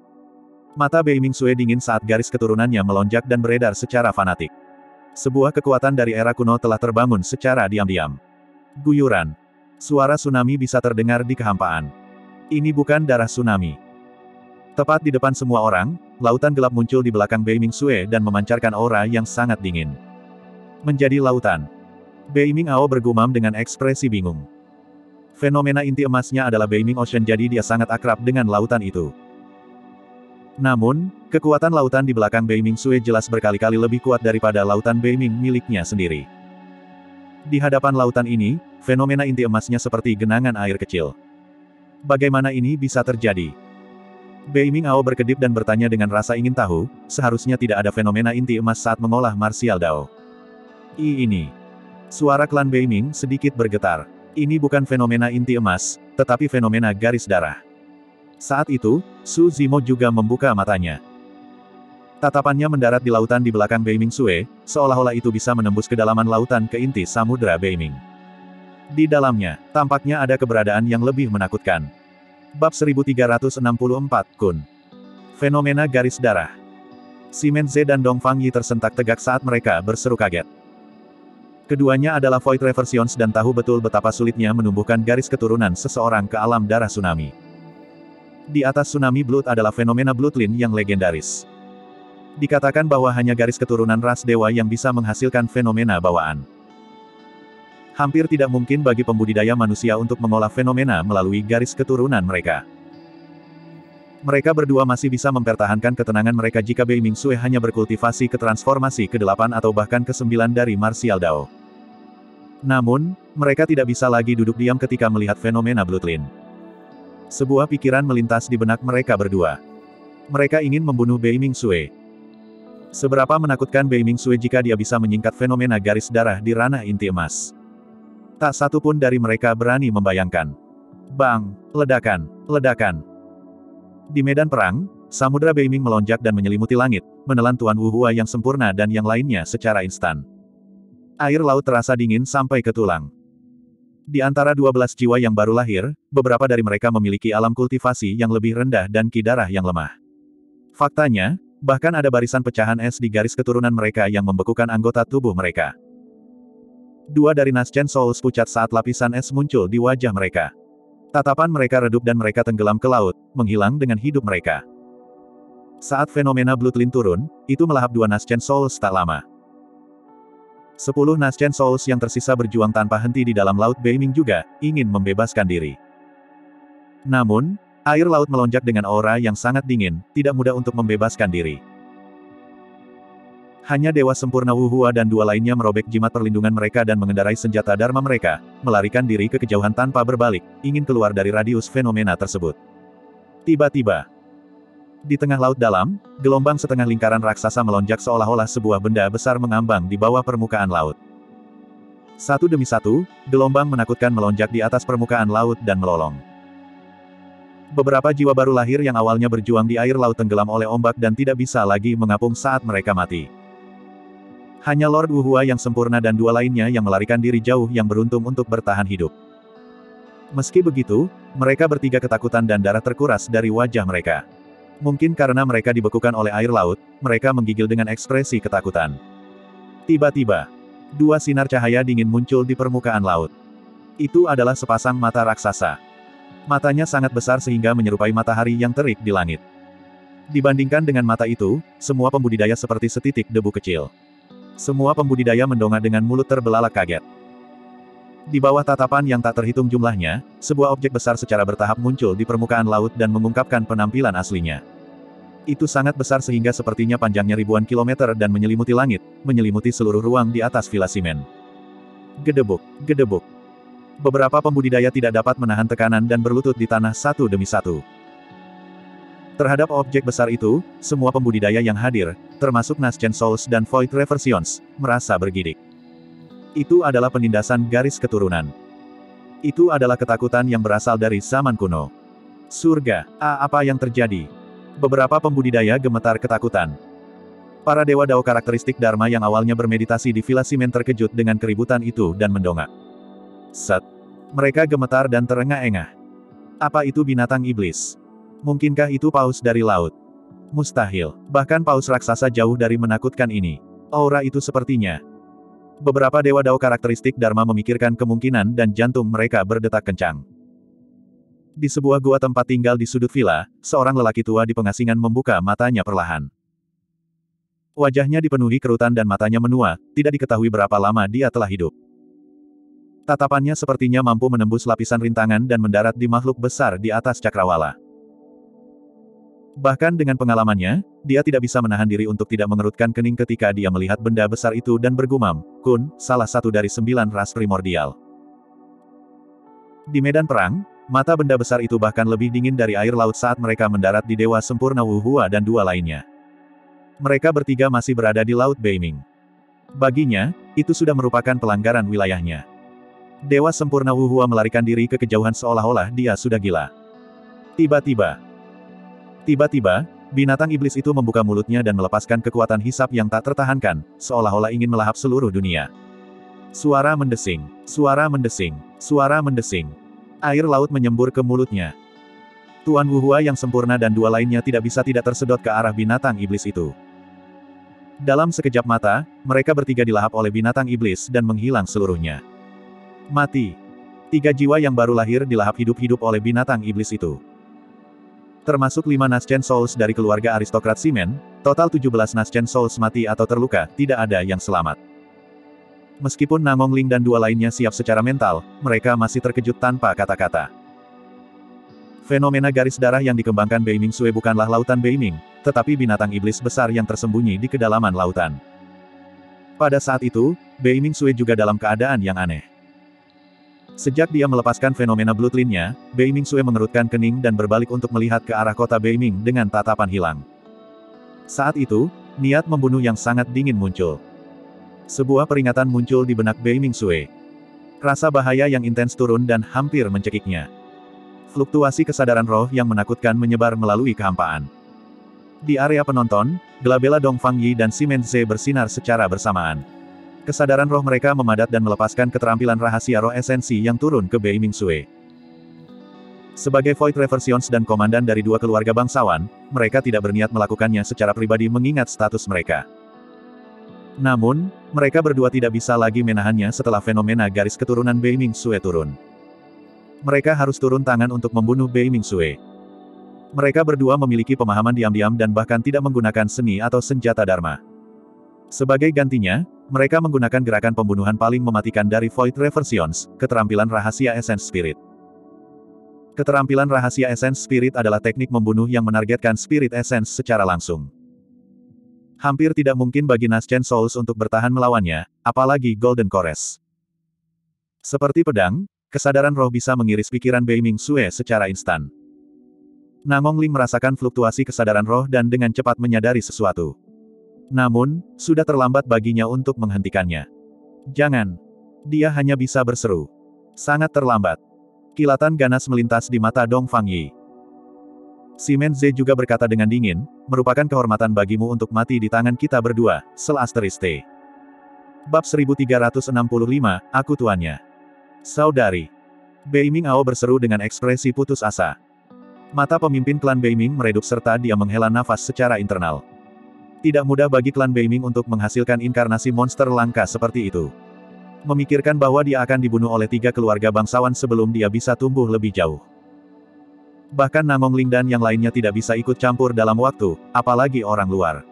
Mata Bei Mingxue dingin saat garis keturunannya melonjak dan beredar secara fanatik. Sebuah kekuatan dari era kuno telah terbangun secara diam-diam. Guyuran. Suara tsunami bisa terdengar di kehampaan. Ini bukan darah tsunami. Tepat di depan semua orang, lautan gelap muncul di belakang Bei Mingxue dan memancarkan aura yang sangat dingin. Menjadi lautan. Bei Mingao bergumam dengan ekspresi bingung. Fenomena inti emasnya adalah Bei Ming Ocean jadi dia sangat akrab dengan lautan itu. Namun, kekuatan lautan di belakang Bei Mingxue jelas berkali-kali lebih kuat daripada lautan Bei Ming miliknya sendiri. Di hadapan lautan ini, fenomena inti emasnya seperti genangan air kecil. Bagaimana ini bisa terjadi? Bei Mingao berkedip dan bertanya dengan rasa ingin tahu, seharusnya tidak ada fenomena inti emas saat mengolah martial Dao. I ini. Suara klan Bei Ming sedikit bergetar. Ini bukan fenomena inti emas, tetapi fenomena garis darah. Saat itu, Su Zimo juga membuka matanya. Tatapannya mendarat di lautan di belakang Bei Mingxue, seolah-olah itu bisa menembus kedalaman lautan ke inti samudera Bei Ming. Di dalamnya, tampaknya ada keberadaan yang lebih menakutkan. Bab seribu tiga ratus enam puluh empat, Kun. Fenomena garis darah. Simen Ze dan Dong Fangyi tersentak tegak saat mereka berseru kaget. Keduanya adalah Void Reversions dan tahu betul betapa sulitnya menumbuhkan garis keturunan seseorang ke alam darah tsunami. Di atas tsunami blood adalah fenomena bloodline yang legendaris. Dikatakan bahwa hanya garis keturunan ras dewa yang bisa menghasilkan fenomena bawaan. Hampir tidak mungkin bagi pembudidaya manusia untuk mengolah fenomena melalui garis keturunan mereka. Mereka berdua masih bisa mempertahankan ketenangan mereka jika Bei Mingxue hanya berkultivasi ke transformasi kedelapan atau bahkan kesembilan dari martial Dao. Namun, mereka tidak bisa lagi duduk diam ketika melihat fenomena bloodline. Sebuah pikiran melintas di benak mereka berdua. Mereka ingin membunuh Bei Mingxue. Seberapa menakutkan Bei Ming Sue jika dia bisa menyingkat fenomena garis darah di ranah inti emas. Tak satu pun dari mereka berani membayangkan. Bang! Ledakan! Ledakan! Di medan perang, samudera Bei Ming melonjak dan menyelimuti langit, menelan Tuan Wu Hua yang sempurna dan yang lainnya secara instan. Air laut terasa dingin sampai ke tulang. Di antara dua belas jiwa yang baru lahir, beberapa dari mereka memiliki alam kultivasi yang lebih rendah dan ki darah yang lemah. Faktanya, bahkan ada barisan pecahan es di garis keturunan mereka yang membekukan anggota tubuh mereka. Dua dari Naschen Souls pucat saat lapisan es muncul di wajah mereka. Tatapan mereka redup dan mereka tenggelam ke laut, menghilang dengan hidup mereka. Saat fenomena Bloodline turun, itu melahap dua Naschen Souls tak lama. Sepuluh Naschen Souls yang tersisa berjuang tanpa henti di dalam laut Bei Ming juga ingin membebaskan diri. Namun, air laut melonjak dengan aura yang sangat dingin, tidak mudah untuk membebaskan diri. Hanya Dewa Sempurna Wu Hua dan dua lainnya merobek jimat perlindungan mereka dan mengendarai senjata dharma mereka, melarikan diri ke kejauhan tanpa berbalik, ingin keluar dari radius fenomena tersebut. Tiba-tiba, di tengah laut dalam, gelombang setengah lingkaran raksasa melonjak seolah-olah sebuah benda besar mengambang di bawah permukaan laut. Satu demi satu, gelombang menakutkan melonjak di atas permukaan laut dan melolong. Beberapa jiwa baru lahir yang awalnya berjuang di air laut tenggelam oleh ombak dan tidak bisa lagi mengapung saat mereka mati. Hanya Lord Wu Hua yang sempurna dan dua lainnya yang melarikan diri jauh yang beruntung untuk bertahan hidup. Meski begitu, mereka bertiga ketakutan dan darah terkuras dari wajah mereka. Mungkin karena mereka dibekukan oleh air laut, mereka menggigil dengan ekspresi ketakutan. Tiba-tiba, dua sinar cahaya dingin muncul di permukaan laut. Itu adalah sepasang mata raksasa. Matanya sangat besar sehingga menyerupai matahari yang terik di langit. Dibandingkan dengan mata itu, semua pembudidaya seperti setitik debu kecil. Semua pembudidaya mendongak dengan mulut terbelalak kaget. Di bawah tatapan yang tak terhitung jumlahnya, sebuah objek besar secara bertahap muncul di permukaan laut dan mengungkapkan penampilan aslinya. Itu sangat besar sehingga sepertinya panjangnya ribuan kilometer dan menyelimuti langit, menyelimuti seluruh ruang di atas villa simen. Gedebuk, gedebuk. Beberapa pembudidaya tidak dapat menahan tekanan dan berlutut di tanah satu demi satu. Terhadap objek besar itu, semua pembudidaya yang hadir, termasuk Naschen Souls dan Void Reversions, merasa bergidik. Itu adalah penindasan garis keturunan. Itu adalah ketakutan yang berasal dari zaman kuno. Surga, ah, apa yang terjadi? Beberapa pembudidaya gemetar ketakutan. Para dewa Dao karakteristik Dharma yang awalnya bermeditasi di Villa Simen terkejut dengan keributan itu dan mendongak. Set. Mereka gemetar dan terengah-engah. Apa itu binatang iblis? Mungkinkah itu paus dari laut? Mustahil. Bahkan paus raksasa jauh dari menakutkan ini. Aura itu sepertinya. Beberapa dewa Dao karakteristik Dharma memikirkan kemungkinan dan jantung mereka berdetak kencang. Di sebuah gua tempat tinggal di sudut villa, seorang lelaki tua di pengasingan membuka matanya perlahan. Wajahnya dipenuhi kerutan dan matanya menua, tidak diketahui berapa lama dia telah hidup. Tatapannya sepertinya mampu menembus lapisan rintangan dan mendarat di makhluk besar di atas cakrawala. Bahkan dengan pengalamannya, dia tidak bisa menahan diri untuk tidak mengerutkan kening ketika dia melihat benda besar itu dan bergumam, Kun, salah satu dari sembilan ras primordial. Di medan perang, mata benda besar itu bahkan lebih dingin dari air laut saat mereka mendarat di Dewa Sempurna Wu Hua dan dua lainnya. Mereka bertiga masih berada di Laut Bei Ming. Baginya, itu sudah merupakan pelanggaran wilayahnya. Dewa Sempurna Wu Hua melarikan diri ke kejauhan seolah-olah dia sudah gila. Tiba-tiba, Tiba-tiba, binatang iblis itu membuka mulutnya dan melepaskan kekuatan hisap yang tak tertahankan, seolah-olah ingin melahap seluruh dunia. Suara mendesing, suara mendesing, suara mendesing. Air laut menyembur ke mulutnya. Tuan Wu Hua yang sempurna dan dua lainnya tidak bisa tidak tersedot ke arah binatang iblis itu. Dalam sekejap mata, mereka bertiga dilahap oleh binatang iblis dan menghilang seluruhnya. Mati. Tiga jiwa yang baru lahir dilahap hidup-hidup oleh binatang iblis itu. Termasuk lima Naschen Souls dari keluarga aristokrat Simen, total tujuh belas Naschen Souls mati atau terluka, tidak ada yang selamat. Meskipun Nangong Ling dan dua lainnya siap secara mental, mereka masih terkejut tanpa kata-kata. Fenomena garis darah yang dikembangkan Bei Ming Sue bukanlah lautan Bei Ming, tetapi binatang iblis besar yang tersembunyi di kedalaman lautan. Pada saat itu, Bei Ming Sue juga dalam keadaan yang aneh. Sejak dia melepaskan fenomena Bloodline-nya, Bei Ming Sue mengerutkan kening dan berbalik untuk melihat ke arah kota Bei Ming dengan tatapan hilang. Saat itu, Niat membunuh yang sangat dingin muncul. Sebuah peringatan muncul di benak Bei Mingxue. Rasa bahaya yang intens turun dan hampir mencekiknya. Fluktuasi kesadaran roh yang menakutkan menyebar melalui kehampaan. Di area penonton, Glabella Dongfang Yi dan Simon Ze bersinar secara bersamaan. Kesadaran roh mereka memadat dan melepaskan keterampilan rahasia roh esensi yang turun ke Bei Mingxue. Sebagai Void Reversions dan komandan dari dua keluarga bangsawan, mereka tidak berniat melakukannya secara pribadi mengingat status mereka. Namun, mereka berdua tidak bisa lagi menahannya setelah fenomena garis keturunan Bei Mingxue turun. Mereka harus turun tangan untuk membunuh Bei Mingxue. Mereka berdua memiliki pemahaman diam-diam dan bahkan tidak menggunakan seni atau senjata Dharma. Sebagai gantinya, mereka menggunakan gerakan pembunuhan paling mematikan dari Void Reversions, keterampilan rahasia Essence Spirit. Keterampilan rahasia Essence Spirit adalah teknik membunuh yang menargetkan Spirit Essence secara langsung. Hampir tidak mungkin bagi Naschen Souls untuk bertahan melawannya, apalagi Golden Chorus. Seperti pedang, kesadaran roh bisa mengiris pikiran Bei Mingxue secara instan. Namong Ling merasakan fluktuasi kesadaran roh dan dengan cepat menyadari sesuatu. Namun, sudah terlambat baginya untuk menghentikannya. Jangan. Dia hanya bisa berseru. Sangat terlambat. Kilatan ganas melintas di mata Dongfang Yi. Simon Ze juga berkata dengan dingin, merupakan kehormatan bagimu untuk mati di tangan kita berdua, Sel Asteriste. Bab seribu tiga ratus enam puluh lima, Aku Tuannya. Saudari. Bei Ming Ao berseru dengan ekspresi putus asa. Mata pemimpin klan Bei Ming meredup serta dia menghela nafas secara internal. Tidak mudah bagi klan Bei Ming untuk menghasilkan inkarnasi monster langka seperti itu. Memikirkan bahwa dia akan dibunuh oleh tiga keluarga bangsawan sebelum dia bisa tumbuh lebih jauh. Bahkan Namong Ling dan yang lainnya tidak bisa ikut campur dalam waktu, apalagi orang luar.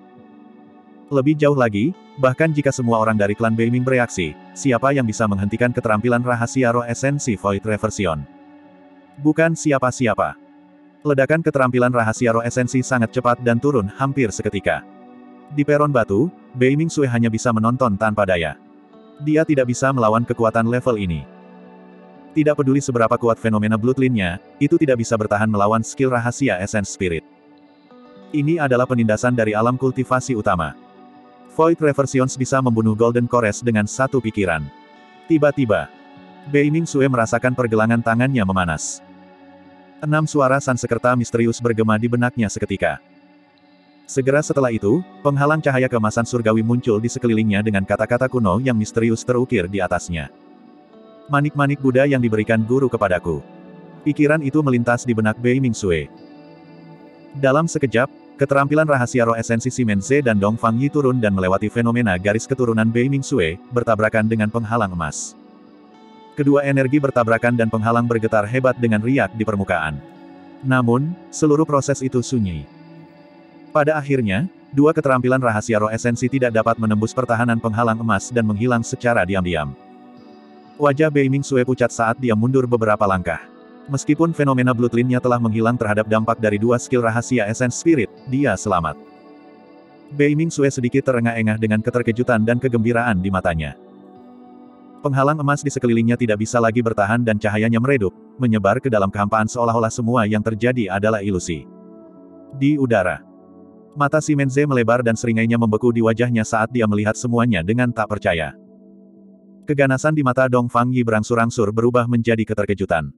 Lebih jauh lagi, bahkan jika semua orang dari klan Bei Ming bereaksi, siapa yang bisa menghentikan keterampilan rahasia roh esensi Void Reversion? Bukan siapa-siapa. Ledakan keterampilan rahasia roh esensi sangat cepat dan turun hampir seketika. Di peron batu, Bei Mingxue hanya bisa menonton tanpa daya. Dia tidak bisa melawan kekuatan level ini. Tidak peduli seberapa kuat fenomena bloodline-nya, itu tidak bisa bertahan melawan skill rahasia Essence Spirit. Ini adalah penindasan dari alam kultivasi utama. Void Reversions bisa membunuh Golden Chorus dengan satu pikiran. Tiba-tiba, Bei Mingxue merasakan pergelangan tangannya memanas. Enam suara Sansekerta misterius bergema di benaknya seketika. Segera setelah itu, penghalang cahaya keemasan surgawi muncul di sekelilingnya dengan kata-kata kuno yang misterius terukir di atasnya. Manik-manik Buddha yang diberikan guru kepadaku. Pikiran itu melintas di benak Bei Mingxue. Dalam sekejap, keterampilan rahasia roh esensi Simon Ze dan Dongfang Yi turun dan melewati fenomena garis keturunan Bei Mingxue, bertabrakan dengan penghalang emas. Kedua energi bertabrakan dan penghalang bergetar hebat dengan riak di permukaan. Namun, seluruh proses itu sunyi. Pada akhirnya, dua keterampilan rahasia roh esensi tidak dapat menembus pertahanan penghalang emas dan menghilang secara diam-diam. Wajah Bei Mingxue pucat saat dia mundur beberapa langkah. Meskipun fenomena bloodline-nya telah menghilang terhadap dampak dari dua skill rahasia Essence Spirit, dia selamat. Bei Mingxue sedikit terengah-engah dengan keterkejutan dan kegembiraan di matanya. Penghalang emas di sekelilingnya tidak bisa lagi bertahan dan cahayanya meredup, menyebar ke dalam kehampaan seolah-olah semua yang terjadi adalah ilusi. Di udara, mata Simon Ze melebar dan seringainya membeku di wajahnya saat dia melihat semuanya dengan tak percaya. Keganasan di mata Dongfang Yi berangsur-angsur berubah menjadi keterkejutan.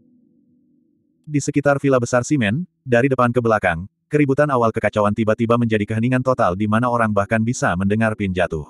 Di sekitar villa besar Simen, dari depan ke belakang, keributan awal kekacauan tiba-tiba menjadi keheningan total di mana orang bahkan bisa mendengar pin jatuh.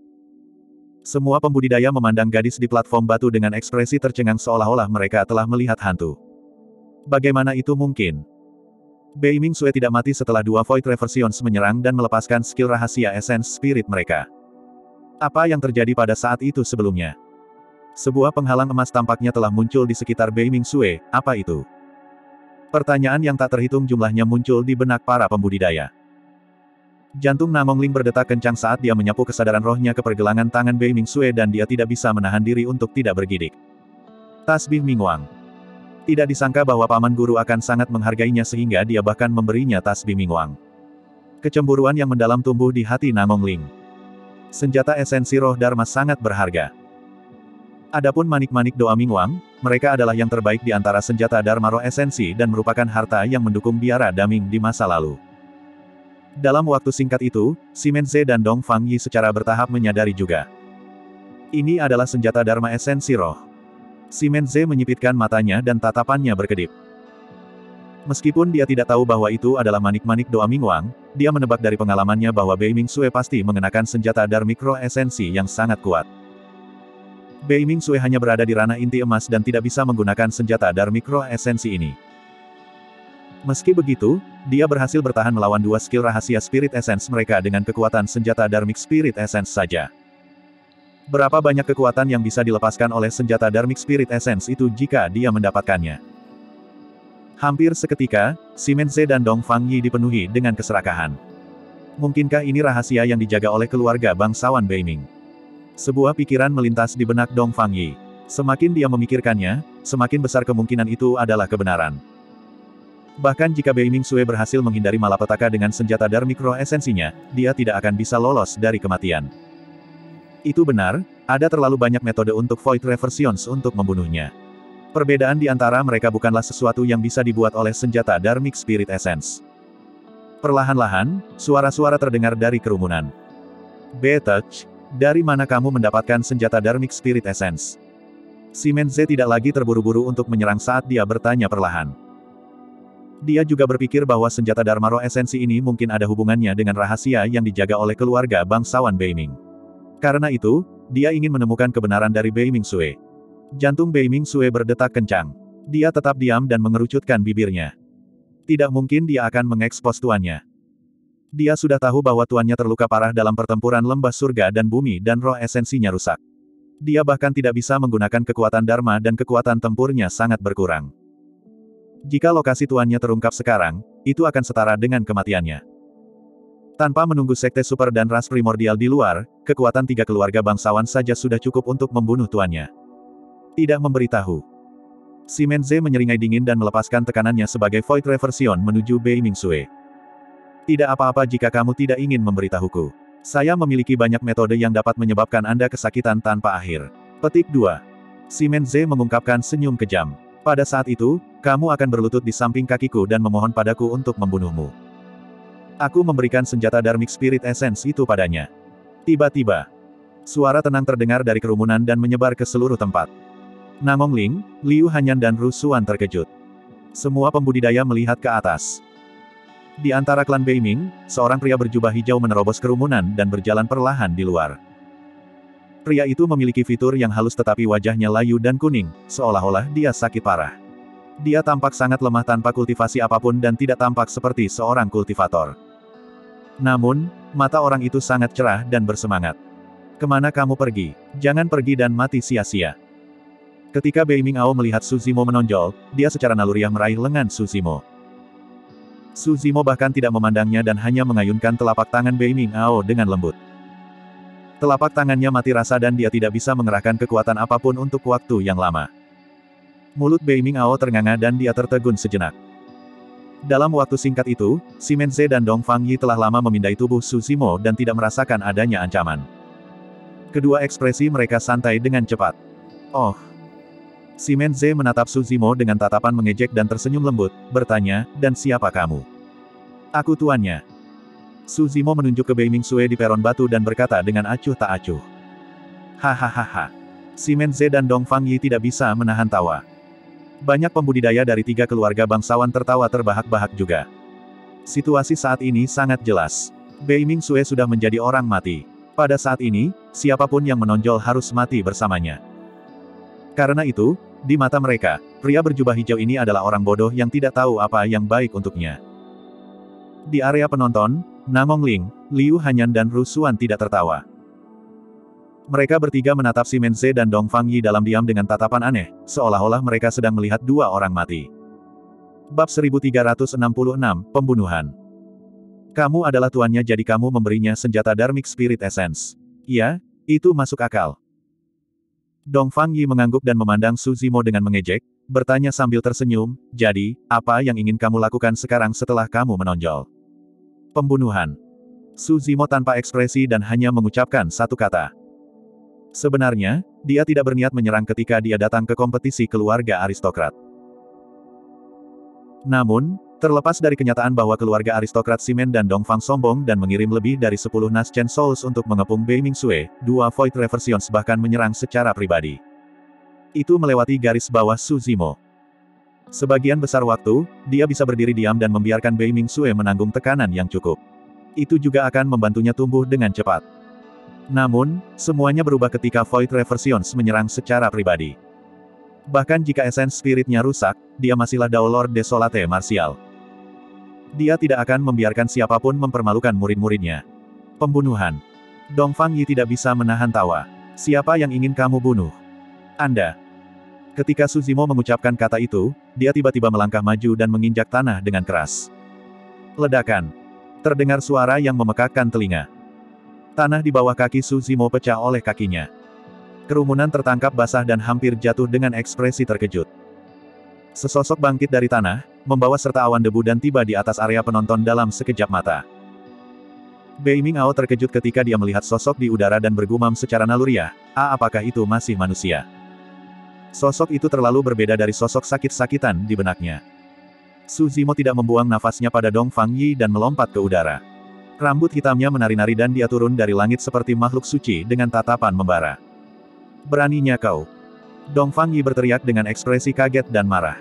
Semua pembudidaya memandang gadis di platform batu dengan ekspresi tercengang seolah-olah mereka telah melihat hantu. Bagaimana itu mungkin? Bei Mingxue tidak mati setelah dua Void Reversions menyerang dan melepaskan skill rahasia Essence Spirit mereka. Apa yang terjadi pada saat itu sebelumnya? Sebuah penghalang emas tampaknya telah muncul di sekitar Bei Mingxue, apa itu? Pertanyaan yang tak terhitung jumlahnya muncul di benak para pembudidaya. Jantung Namong Ling berdetak kencang saat dia menyapu kesadaran rohnya ke pergelangan tangan Bei Mingxue dan dia tidak bisa menahan diri untuk tidak bergidik. Tasbih Mingwang. Tidak disangka bahwa paman guru akan sangat menghargainya sehingga dia bahkan memberinya tasbih Mingwang. Kecemburuan yang mendalam tumbuh di hati Namong Ling. Senjata esensi roh Dharma sangat berharga. Adapun manik-manik doa Mingwang, mereka adalah yang terbaik di antara senjata Dharma roh esensi dan merupakan harta yang mendukung biara Daming di masa lalu. Dalam waktu singkat itu, Simenze dan Dong Fangyi secara bertahap menyadari juga. Ini adalah senjata Dharma esensi roh. Simenze menyipitkan matanya dan tatapannya berkedip. Meskipun dia tidak tahu bahwa itu adalah manik-manik doa Mingwang, dia menebak dari pengalamannya bahwa Bei Mingsue pasti mengenakan senjata Dharmic roh esensi yang sangat kuat. Bei Mingsue hanya berada di ranah inti emas dan tidak bisa menggunakan senjata Dharmic roh esensi ini. Meski begitu, dia berhasil bertahan melawan dua skill rahasia Spirit Essence mereka dengan kekuatan senjata Dharmic Spirit Essence saja. Berapa banyak kekuatan yang bisa dilepaskan oleh senjata Dharmic Spirit Essence itu jika dia mendapatkannya? Hampir seketika, Simenze dan Dong Fangyi dipenuhi dengan keserakahan. Mungkinkah ini rahasia yang dijaga oleh keluarga bangsawan Beiming? Sebuah pikiran melintas di benak Dong Fangyi. Semakin dia memikirkannya, semakin besar kemungkinan itu adalah kebenaran. Bahkan jika Bei Mingsue berhasil menghindari malapetaka dengan senjata Dharmic roh esensinya, dia tidak akan bisa lolos dari kematian. Itu benar, ada terlalu banyak metode untuk Void Reversions untuk membunuhnya. Perbedaan di antara mereka bukanlah sesuatu yang bisa dibuat oleh senjata Dharmic Spirit Essence. Perlahan-lahan, suara-suara terdengar dari kerumunan. "Betouch, dari mana kamu mendapatkan senjata Dharmic Spirit Essence?" Simenze tidak lagi terburu-buru untuk menyerang saat dia bertanya perlahan. Dia juga berpikir bahwa senjata Dharma roh esensi ini mungkin ada hubungannya dengan rahasia yang dijaga oleh keluarga bangsawan Beiming. Karena itu, dia ingin menemukan kebenaran dari Bei Mingsue. Jantung Bei Mingsue berdetak kencang. Dia tetap diam dan mengerucutkan bibirnya. Tidak mungkin dia akan mengekspos tuannya. Dia sudah tahu bahwa tuannya terluka parah dalam pertempuran lembah surga dan bumi dan roh esensinya rusak. Dia bahkan tidak bisa menggunakan kekuatan Dharma dan kekuatan tempurnya sangat berkurang. Jika lokasi tuannya terungkap sekarang, itu akan setara dengan kematiannya. Tanpa menunggu sekte super dan ras primordial di luar, kekuatan tiga keluarga bangsawan saja sudah cukup untuk membunuh tuannya. Tidak memberitahu. Simenze menyeringai dingin dan melepaskan tekanannya sebagai Void Reversion menuju Bei Mingsue. Tidak apa-apa jika kamu tidak ingin memberitahuku. Saya memiliki banyak metode yang dapat menyebabkan Anda kesakitan tanpa akhir. Petik dua. Simenze mengungkapkan senyum kejam. Pada saat itu, kamu akan berlutut di samping kakiku dan memohon padaku untuk membunuhmu. Aku memberikan senjata Dharmic Spirit Essence itu padanya. Tiba-tiba, suara tenang terdengar dari kerumunan dan menyebar ke seluruh tempat. Nangong Ling, Liu Hanyan dan Ru Xuan terkejut. Semua pembudidaya melihat ke atas. Di antara klan Beiming, seorang pria berjubah hijau menerobos kerumunan dan berjalan perlahan di luar. Pria itu memiliki fitur yang halus tetapi wajahnya layu dan kuning, seolah-olah dia sakit parah. Dia tampak sangat lemah tanpa kultivasi apapun dan tidak tampak seperti seorang kultivator. Namun, mata orang itu sangat cerah dan bersemangat. Kemana kamu pergi? Jangan pergi dan mati sia-sia. Ketika Bei Mingao melihat Su Zimo menonjol, dia secara naluriah meraih lengan Su Zimo. Su Zimo bahkan tidak memandangnya dan hanya mengayunkan telapak tangan Bei Mingao dengan lembut. Telapak tangannya mati rasa dan dia tidak bisa mengerahkan kekuatan apapun untuk waktu yang lama. Mulut Bei Mingao ternganga dan dia tertegun sejenak. Dalam waktu singkat itu, Simenze dan Dong Fangyi telah lama memindai tubuh Su Zimo dan tidak merasakan adanya ancaman. Kedua ekspresi mereka santai dengan cepat. Oh. Simenze menatap Su Zimo dengan tatapan mengejek dan tersenyum lembut, bertanya, dan siapa kamu? Aku tuannya. Su Zimo menunjuk ke Bei Mingsue di peron batu dan berkata dengan acuh tak acuh. Hahaha. Simenze dan Dong Fangyi tidak bisa menahan tawa. Banyak pembudidaya dari tiga keluarga bangsawan tertawa terbahak-bahak juga. Situasi saat ini sangat jelas. Bei Mingsue sudah menjadi orang mati. Pada saat ini, siapapun yang menonjol harus mati bersamanya. Karena itu, di mata mereka, pria berjubah hijau ini adalah orang bodoh yang tidak tahu apa yang baik untuknya. Di area penonton, Nangong Ling, Liu Hanyan dan Ru Xuan tidak tertawa. Mereka bertiga menatap Simenze dan Dong Fangyi dalam diam dengan tatapan aneh, seolah-olah mereka sedang melihat dua orang mati. Bab seribu tiga ratus enam puluh enam, Pembunuhan. Kamu adalah tuannya jadi kamu memberinya senjata Dharmic Spirit Essence. Iya, itu masuk akal. Dong Fangyi mengangguk dan memandang Su Zimo dengan mengejek, bertanya sambil tersenyum, jadi, apa yang ingin kamu lakukan sekarang setelah kamu menonjol? Pembunuhan. Su Zimo tanpa ekspresi dan hanya mengucapkan satu kata. Sebenarnya, dia tidak berniat menyerang ketika dia datang ke kompetisi keluarga aristokrat. Namun, Terlepas dari kenyataan bahwa keluarga aristokrat Simen dan Dongfang sombong dan mengirim lebih dari sepuluh Naschen Souls untuk mengepung Bei Mingxue, dua Void Reversions bahkan menyerang secara pribadi. Itu melewati garis bawah Su Zimo. Sebagian besar waktu, dia bisa berdiri diam dan membiarkan Bei Mingxue menanggung tekanan yang cukup. Itu juga akan membantunya tumbuh dengan cepat. Namun, semuanya berubah ketika Void Reversions menyerang secara pribadi. Bahkan jika essence spiritnya rusak, dia masihlah Dao Lord Desolate Martial. Dia tidak akan membiarkan siapapun mempermalukan murid-muridnya. Pembunuhan. Dongfang Yi tidak bisa menahan tawa. Siapa yang ingin kamu bunuh? Anda. Ketika Su Zimo mengucapkan kata itu, dia tiba-tiba melangkah maju dan menginjak tanah dengan keras. Ledakan. Terdengar suara yang memekakkan telinga. Tanah di bawah kaki Su Zimo pecah oleh kakinya. Kerumunan tertangkap basah dan hampir jatuh dengan ekspresi terkejut. Sesosok bangkit dari tanah, membawa serta awan debu dan tiba di atas area penonton dalam sekejap mata. Bei Mingao terkejut ketika dia melihat sosok di udara dan bergumam secara naluriah, "Ah, apakah itu masih manusia?" Sosok itu terlalu berbeda dari sosok sakit-sakitan di benaknya. Su Zimo tidak membuang nafasnya pada Dongfang Yi dan melompat ke udara. Rambut hitamnya menari-nari dan dia turun dari langit seperti makhluk suci dengan tatapan membara. "Beraninya kau!" Dongfang Yi berteriak dengan ekspresi kaget dan marah.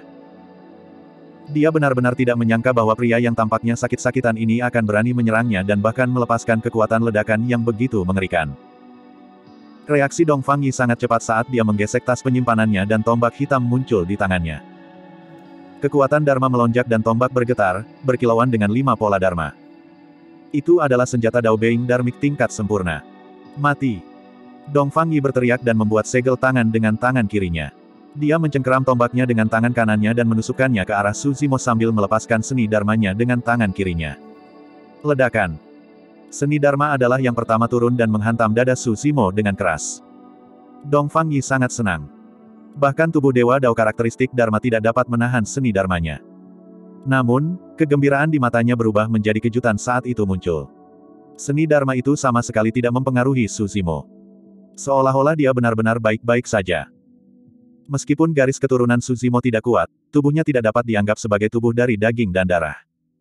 Dia benar-benar tidak menyangka bahwa pria yang tampaknya sakit-sakitan ini akan berani menyerangnya dan bahkan melepaskan kekuatan ledakan yang begitu mengerikan. Reaksi Dongfang Yi sangat cepat saat dia menggesek tas penyimpanannya dan tombak hitam muncul di tangannya. Kekuatan Dharma melonjak dan tombak bergetar, berkilauan dengan lima pola Dharma. Itu adalah senjata Dao Being Dharmic tingkat sempurna. "Mati!" Dongfang Yi berteriak dan membuat segel tangan dengan tangan kirinya. Dia mencengkeram tombaknya dengan tangan kanannya dan menusukkannya ke arah Su Zimo sambil melepaskan seni dharmanya dengan tangan kirinya. Ledakan. Seni dharma adalah yang pertama turun dan menghantam dada Su Zimo dengan keras. Dongfang Yi sangat senang. Bahkan tubuh Dewa Dao karakteristik dharma tidak dapat menahan seni dharmanya. Namun, kegembiraan di matanya berubah menjadi kejutan saat itu muncul. Seni dharma itu sama sekali tidak mempengaruhi Su Zimo. Seolah-olah dia benar-benar baik-baik saja. Meskipun garis keturunan Su Zimo tidak kuat, tubuhnya tidak dapat dianggap sebagai tubuh dari daging dan darah.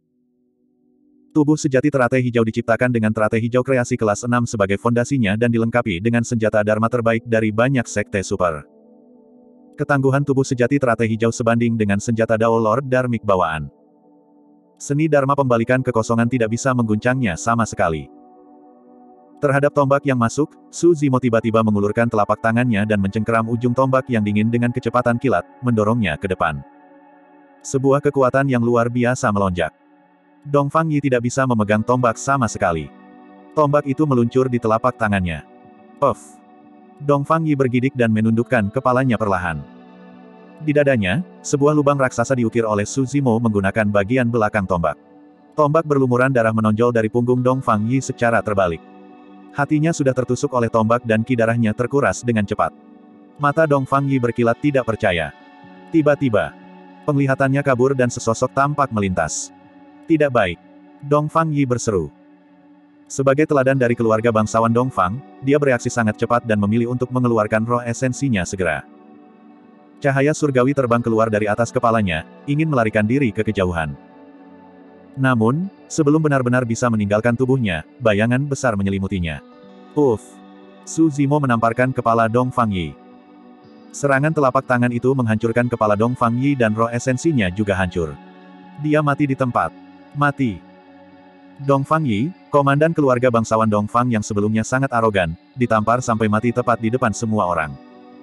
Tubuh sejati teratai hijau diciptakan dengan teratai hijau kreasi kelas enam sebagai fondasinya dan dilengkapi dengan senjata dharma terbaik dari banyak sekte super. Ketangguhan tubuh sejati teratai hijau sebanding dengan senjata Dao Lord Dharmic bawaan. Seni dharma pembalikan kekosongan tidak bisa mengguncangnya sama sekali. Terhadap tombak yang masuk, Su Zimo tiba-tiba mengulurkan telapak tangannya dan mencengkeram ujung tombak yang dingin dengan kecepatan kilat, mendorongnya ke depan. Sebuah kekuatan yang luar biasa melonjak. Dongfang Yi tidak bisa memegang tombak sama sekali. Tombak itu meluncur di telapak tangannya. Puff! Dongfang Yi bergidik dan menundukkan kepalanya perlahan. Di dadanya, sebuah lubang raksasa diukir oleh Su Zimo menggunakan bagian belakang tombak. Tombak berlumuran darah menonjol dari punggung Dongfang Yi secara terbalik. Hatinya sudah tertusuk oleh tombak dan ki darahnya terkuras dengan cepat. Mata Dongfang Yi berkilat tidak percaya. Tiba-tiba, penglihatannya kabur dan sesosok tampak melintas. Tidak baik. Dongfang Yi berseru. Sebagai teladan dari keluarga bangsawan Dongfang, dia bereaksi sangat cepat dan memilih untuk mengeluarkan roh esensinya segera. Cahaya surgawi terbang keluar dari atas kepalanya, ingin melarikan diri ke kejauhan. Namun, sebelum benar-benar bisa meninggalkan tubuhnya, bayangan besar menyelimutinya. Uff! Su Zimo menamparkan kepala Dongfang Yi. Serangan telapak tangan itu menghancurkan kepala Dongfang Yi dan roh esensinya juga hancur. Dia mati di tempat. Mati! Dongfang Yi, komandan keluarga bangsawan Dongfang yang sebelumnya sangat arogan, ditampar sampai mati tepat di depan semua orang.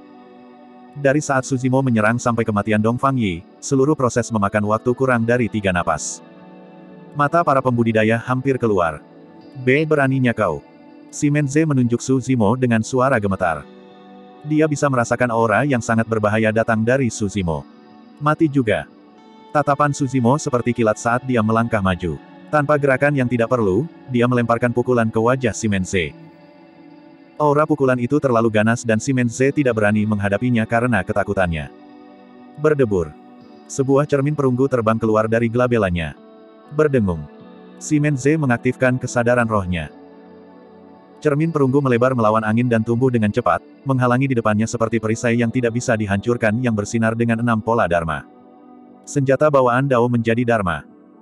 Dari saat Su Zimo menyerang sampai kematian Dongfang Yi, seluruh proses memakan waktu kurang dari tiga napas. Mata para pembudidaya hampir keluar. "B, beraninya kau." Simen Ze menunjuk Su Zimo dengan suara gemetar. Dia bisa merasakan aura yang sangat berbahaya datang dari Su Zimo. Mati juga. Tatapan Su Zimo seperti kilat saat dia melangkah maju. Tanpa gerakan yang tidak perlu, dia melemparkan pukulan ke wajah Simen Ze. Aura pukulan itu terlalu ganas dan Simen Ze tidak berani menghadapinya karena ketakutannya. Berdebur. Sebuah cermin perunggu terbang keluar dari gelabelanya. Berdengung. Simen Ze mengaktifkan kesadaran rohnya. Cermin perunggu melebar melawan angin dan tumbuh dengan cepat, menghalangi di depannya seperti perisai yang tidak bisa dihancurkan yang bersinar dengan enam pola dharma. Senjata bawaan Dao menjadi dharma.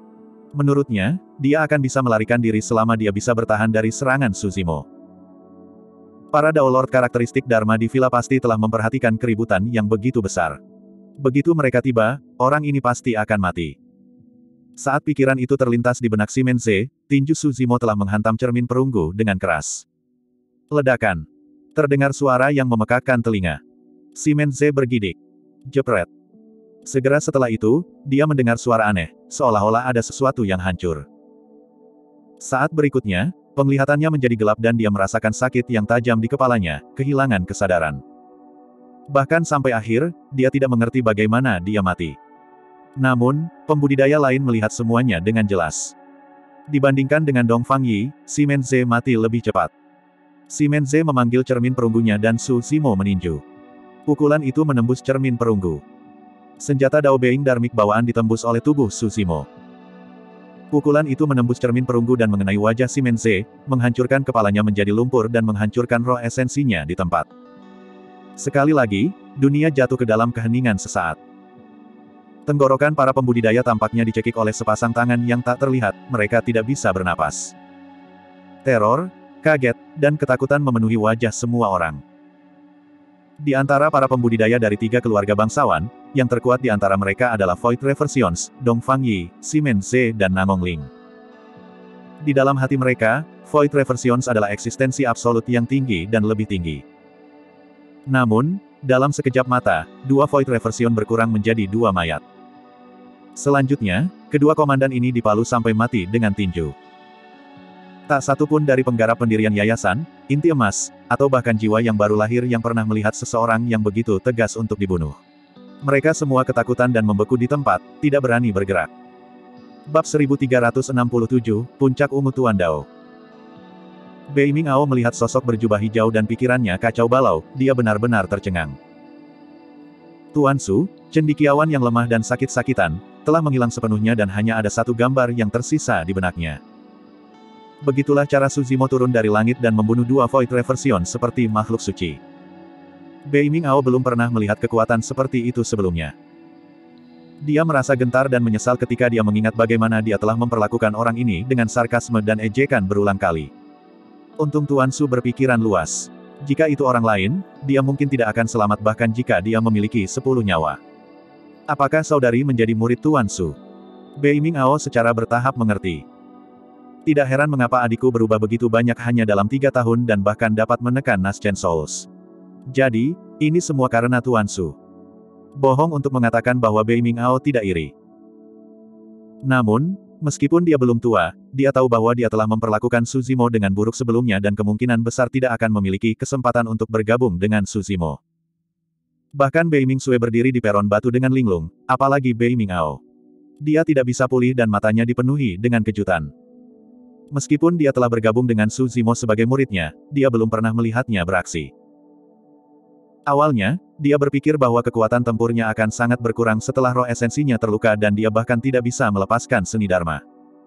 Menurutnya, dia akan bisa melarikan diri selama dia bisa bertahan dari serangan Suzimo. Para Daolord karakteristik Dharma di villa pasti telah memperhatikan keributan yang begitu besar. Begitu mereka tiba, orang ini pasti akan mati. Saat pikiran itu terlintas di benak Simenze, tinju Suzimo telah menghantam cermin perunggu dengan keras. Ledakan. Terdengar suara yang memekakkan telinga. Simenze bergidik. Jepret. Segera setelah itu, dia mendengar suara aneh, seolah-olah ada sesuatu yang hancur. Saat berikutnya, penglihatannya menjadi gelap dan dia merasakan sakit yang tajam di kepalanya, kehilangan kesadaran. Bahkan sampai akhir, dia tidak mengerti bagaimana dia mati. Namun, pembudidaya lain melihat semuanya dengan jelas. Dibandingkan dengan Dong Fangyi, Simenze mati lebih cepat. Simenze memanggil cermin perunggunya dan Suzimo meninju. Pukulan itu menembus cermin perunggu. Senjata Dao Being Dharmic bawaan ditembus oleh tubuh Suzimo. Pukulan itu menembus cermin perunggu dan mengenai wajah Simenze, menghancurkan kepalanya menjadi lumpur dan menghancurkan roh esensinya di tempat. Sekali lagi, dunia jatuh ke dalam keheningan sesaat. Tenggorokan para pembudidaya tampaknya dicekik oleh sepasang tangan yang tak terlihat, mereka tidak bisa bernapas. Teror, kaget, dan ketakutan memenuhi wajah semua orang. Di antara para pembudidaya dari tiga keluarga bangsawan, yang terkuat di antara mereka adalah Void Reversions, Dong Fangyi, Simenze dan Namong Ling. Di dalam hati mereka, Void Reversions adalah eksistensi absolut yang tinggi dan lebih tinggi. Namun, dalam sekejap mata, dua Void Reversion berkurang menjadi dua mayat. Selanjutnya, kedua komandan ini dipalu sampai mati dengan tinju. Tak satu pun dari penggarap pendirian yayasan, inti emas, atau bahkan jiwa yang baru lahir yang pernah melihat seseorang yang begitu tegas untuk dibunuh. Mereka semua ketakutan dan membeku di tempat, tidak berani bergerak. Bab seribu tiga ratus enam puluh tujuh, Puncak Ungu Tuan Dao. Bei Mingao melihat sosok berjubah hijau dan pikirannya kacau balau, dia benar-benar tercengang. Tuan Su, cendekiawan yang lemah dan sakit-sakitan, telah menghilang sepenuhnya dan hanya ada satu gambar yang tersisa di benaknya. Begitulah cara Suzimo turun dari langit dan membunuh dua Void Reversion seperti makhluk suci. Bei Mingao belum pernah melihat kekuatan seperti itu sebelumnya. Dia merasa gentar dan menyesal ketika dia mengingat bagaimana dia telah memperlakukan orang ini dengan sarkasme dan ejekan berulang kali. Untung Tuan Su berpikiran luas. Jika itu orang lain, dia mungkin tidak akan selamat bahkan jika dia memiliki sepuluh nyawa. Apakah saudari menjadi murid Tuan Su? Bei Mingao secara bertahap mengerti. Tidak heran mengapa adikku berubah begitu banyak hanya dalam tiga tahun dan bahkan dapat menekan Naschen Souls. Jadi, ini semua karena Tuan Su. Bohong untuk mengatakan bahwa Bei Mingao tidak iri. Namun, meskipun dia belum tua, dia tahu bahwa dia telah memperlakukan Suzimo dengan buruk sebelumnya dan kemungkinan besar tidak akan memiliki kesempatan untuk bergabung dengan Suzimo. Bahkan Bei Mingsue berdiri di peron batu dengan linglung, apalagi Bei Mingao. Dia tidak bisa pulih dan matanya dipenuhi dengan kejutan. Meskipun dia telah bergabung dengan Suzimo sebagai muridnya, dia belum pernah melihatnya beraksi. Awalnya, dia berpikir bahwa kekuatan tempurnya akan sangat berkurang setelah roh esensinya terluka dan dia bahkan tidak bisa melepaskan seni Dharma.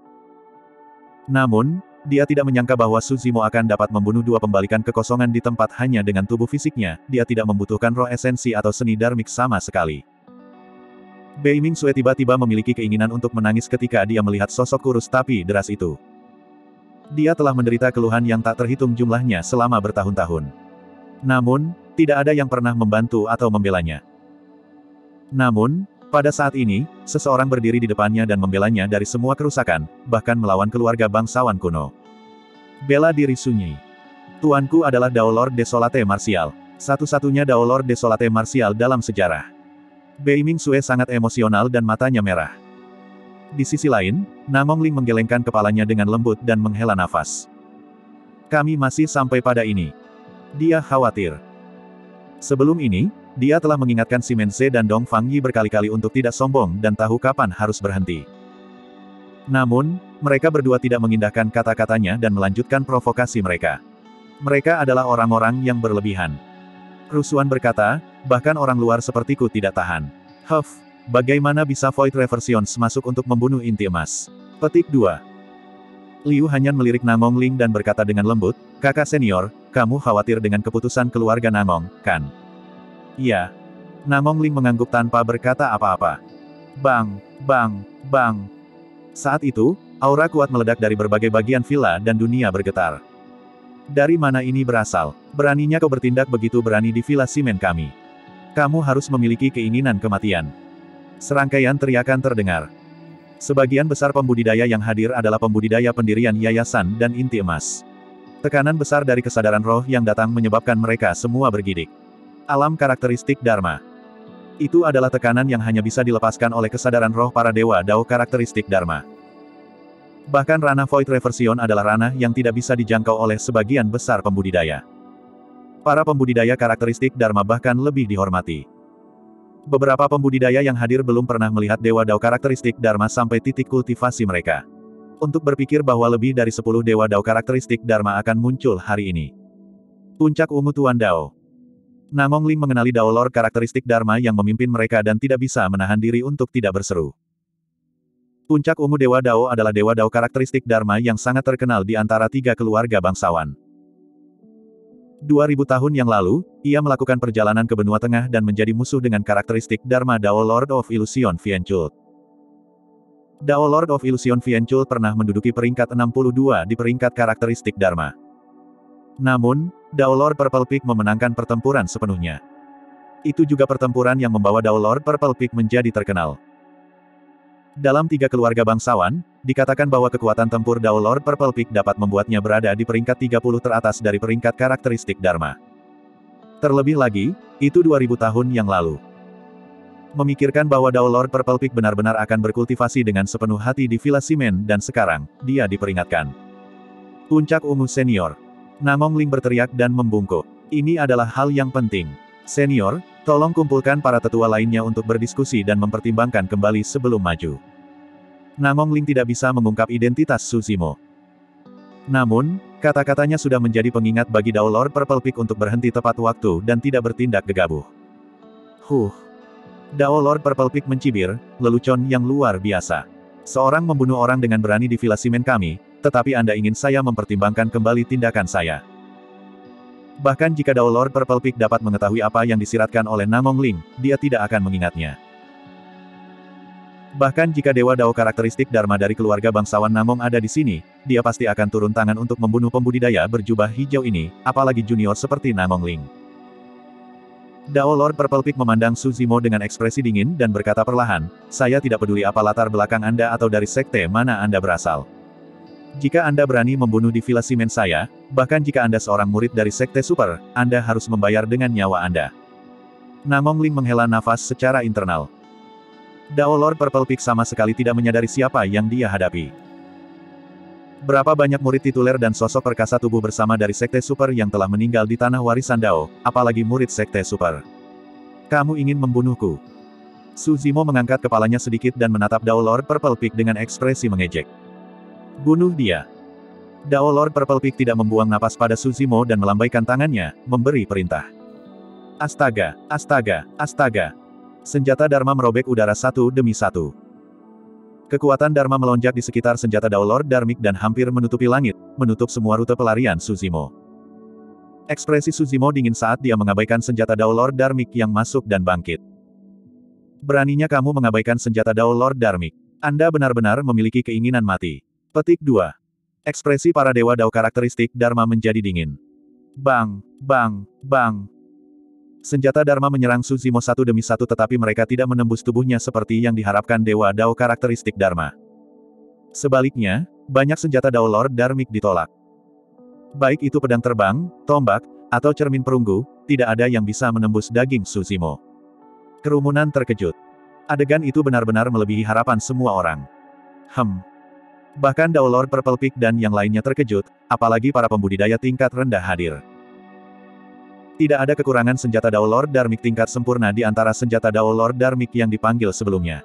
Namun, dia tidak menyangka bahwa Suzimo akan dapat membunuh dua pembalikan kekosongan di tempat hanya dengan tubuh fisiknya, dia tidak membutuhkan roh esensi atau seni Dharmik sama sekali. Bei Mingsue tiba-tiba memiliki keinginan untuk menangis ketika dia melihat sosok kurus tapi deras itu. Dia telah menderita keluhan yang tak terhitung jumlahnya selama bertahun-tahun. Namun, tidak ada yang pernah membantu atau membelanya. Namun, pada saat ini, seseorang berdiri di depannya dan membelanya dari semua kerusakan, bahkan melawan keluarga bangsawan kuno. Bela diri sunyi. Tuanku adalah Daolord Desolate Martial. Satu-satunya Daolord Desolate Martial dalam sejarah. Bei Mingsue sangat emosional dan matanya merah. Di sisi lain, Namong Ling menggelengkan kepalanya dengan lembut dan menghela nafas. Kami masih sampai pada ini. Dia khawatir. Sebelum ini, dia telah mengingatkan Simenze dan Dong Fangyi berkali-kali untuk tidak sombong dan tahu kapan harus berhenti. Namun, mereka berdua tidak mengindahkan kata-katanya dan melanjutkan provokasi mereka. Mereka adalah orang-orang yang berlebihan. Rusuhan berkata, bahkan orang luar sepertiku tidak tahan. Huff. Bagaimana bisa Void Reversions masuk untuk membunuh inti emas? Petik dua. Liu Hanyan melirik Namong Ling dan berkata dengan lembut, kakak senior, kamu khawatir dengan keputusan keluarga Namong, kan? Iya. Namong Ling mengangguk tanpa berkata apa-apa. Bang, bang, bang. Saat itu, aura kuat meledak dari berbagai bagian villa dan dunia bergetar. Dari mana ini berasal? Beraninya kau bertindak begitu berani di villa simen kami. Kamu harus memiliki keinginan kematian. Serangkaian teriakan terdengar. Sebagian besar pembudidaya yang hadir adalah pembudidaya pendirian yayasan dan inti emas. Tekanan besar dari kesadaran roh yang datang menyebabkan mereka semua bergidik. Alam karakteristik Dharma. Itu adalah tekanan yang hanya bisa dilepaskan oleh kesadaran roh para dewa Dao karakteristik Dharma. Bahkan ranah Void Reversion adalah ranah yang tidak bisa dijangkau oleh sebagian besar pembudidaya. Para pembudidaya karakteristik Dharma bahkan lebih dihormati. Beberapa pembudidaya yang hadir belum pernah melihat dewa Dao karakteristik Dharma sampai titik kultivasi mereka. Untuk berpikir bahwa lebih dari sepuluh dewa Dao karakteristik Dharma akan muncul hari ini. Puncak ungu Tuan Dao. Namong Ling mengenali Dao Lord karakteristik Dharma yang memimpin mereka dan tidak bisa menahan diri untuk tidak berseru. Puncak ungu Dewa Dao adalah Dewa Dao karakteristik Dharma yang sangat terkenal di antara tiga keluarga bangsawan. Dua ribu tahun yang lalu, ia melakukan perjalanan ke benua tengah dan menjadi musuh dengan karakteristik Dharma Dao Lord of Illusion Fianchult. Dao Lord of Illusion Fianchult pernah menduduki peringkat enam puluh dua di peringkat karakteristik Dharma. Namun, Dao Lord Purple Peak memenangkan pertempuran sepenuhnya. Itu juga pertempuran yang membawa Dao Lord Purple Peak menjadi terkenal. Dalam tiga keluarga bangsawan, dikatakan bahwa kekuatan tempur Dao Lord Purple Peak dapat membuatnya berada di peringkat tiga puluh teratas dari peringkat karakteristik Dharma. Terlebih lagi, itu dua ribu tahun yang lalu. Memikirkan bahwa Dao Lord Purple Peak benar-benar akan berkultivasi dengan sepenuh hati di Villa Simen dan sekarang, dia diperingatkan. Puncak ungu senior. Namong Ling berteriak dan membungkuk. Ini adalah hal yang penting. Senior, tolong kumpulkan para tetua lainnya untuk berdiskusi dan mempertimbangkan kembali sebelum maju. Namong Ling tidak bisa mengungkap identitas Su Zimo. Namun, kata-katanya sudah menjadi pengingat bagi Dao Lord Purple Peak untuk berhenti tepat waktu dan tidak bertindak gegabah. Huh. Dao Lord Purple Peak mencibir, lelucon yang luar biasa. Seorang membunuh orang dengan berani di Villa Simen kami, tetapi Anda ingin saya mempertimbangkan kembali tindakan saya. Bahkan jika Dao Lord Purple Peak dapat mengetahui apa yang disiratkan oleh Namong Ling, dia tidak akan mengingatnya. Bahkan jika Dewa Dao karakteristik Dharma dari keluarga bangsawan Namong ada di sini, dia pasti akan turun tangan untuk membunuh pembudidaya berjubah hijau ini, apalagi junior seperti Namong Ling. Dao Lord Purple Peak memandang Su Zimo dengan ekspresi dingin dan berkata perlahan, saya tidak peduli apa latar belakang Anda atau dari sekte mana Anda berasal. Jika Anda berani membunuh di Villa Simen saya, bahkan jika Anda seorang murid dari Sekte Super, Anda harus membayar dengan nyawa Anda. Namong Ling menghela nafas secara internal. Dao Lord Purple Peak sama sekali tidak menyadari siapa yang dia hadapi. Berapa banyak murid tituler dan sosok perkasa tubuh bersama dari Sekte Super yang telah meninggal di tanah warisan Dao, apalagi murid Sekte Super. Kamu ingin membunuhku? Su Zimo mengangkat kepalanya sedikit dan menatap Dao Lord Purple Peak dengan ekspresi mengejek. Bunuh dia. Dao Lord Purple Peak tidak membuang napas pada Su Zimo dan melambaikan tangannya, memberi perintah. Astaga, astaga, astaga. Senjata Dharma merobek udara satu demi satu. Kekuatan Dharma melonjak di sekitar senjata Dao Lord Dharmic dan hampir menutupi langit, menutup semua rute pelarian Su Zimo. Ekspresi Su Zimo dingin saat dia mengabaikan senjata Dao Lord Dharmic yang masuk dan bangkit. Beraninya kamu mengabaikan senjata Dao Lord Dharmic. Anda benar-benar memiliki keinginan mati. Petik dua. Ekspresi para dewa Dao karakteristik Dharma menjadi dingin. Bang, bang, bang. Senjata Dharma menyerang Su Zimo satu demi satu tetapi mereka tidak menembus tubuhnya seperti yang diharapkan dewa Dao karakteristik Dharma. Sebaliknya, banyak senjata Dao Lord Dharmic ditolak. Baik itu pedang terbang, tombak, atau cermin perunggu, tidak ada yang bisa menembus daging Su Zimo. Kerumunan terkejut. Adegan itu benar-benar melebihi harapan semua orang. Hem. Bahkan Dao Lord Purple Peak dan yang lainnya terkejut, apalagi para pembudidaya tingkat rendah hadir. Tidak ada kekurangan senjata Dao Lord Dharmic tingkat sempurna di antara senjata Dao Lord Dharmic yang dipanggil sebelumnya.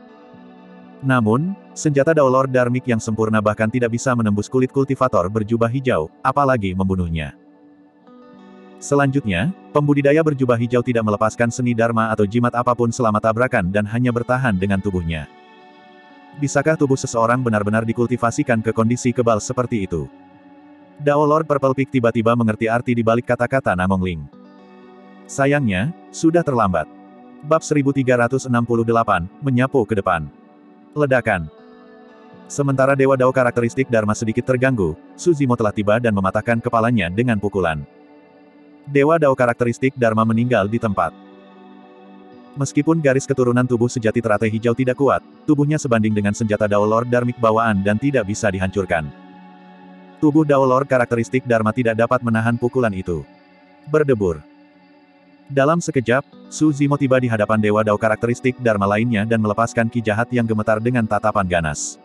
Namun, senjata Dao Lord Dharmic yang sempurna bahkan tidak bisa menembus kulit kultivator berjubah hijau, apalagi membunuhnya. Selanjutnya, pembudidaya berjubah hijau tidak melepaskan seni Dharma atau jimat apapun selama tabrakan dan hanya bertahan dengan tubuhnya. Bisakah tubuh seseorang benar-benar dikultivasikan ke kondisi kebal seperti itu? Dao Lord Purple Peak tiba-tiba mengerti arti di balik kata-kata Namong Ling. Sayangnya, sudah terlambat. Bab seribu tiga ratus enam puluh delapan, menyapu ke depan. Ledakan. Sementara Dewa Dao karakteristik Dharma sedikit terganggu, Suzimo telah tiba dan mematahkan kepalanya dengan pukulan. Dewa Dao karakteristik Dharma meninggal di tempat. Meskipun garis keturunan tubuh sejati teratai hijau tidak kuat, tubuhnya sebanding dengan senjata Dao Lord Dharmic bawaan dan tidak bisa dihancurkan. Tubuh Dao Lord karakteristik Dharma tidak dapat menahan pukulan itu. Berdebur. Dalam sekejap, Suzimo tiba di hadapan Dewa Dao karakteristik Dharma lainnya dan melepaskan ki jahat yang gemetar dengan tatapan ganas.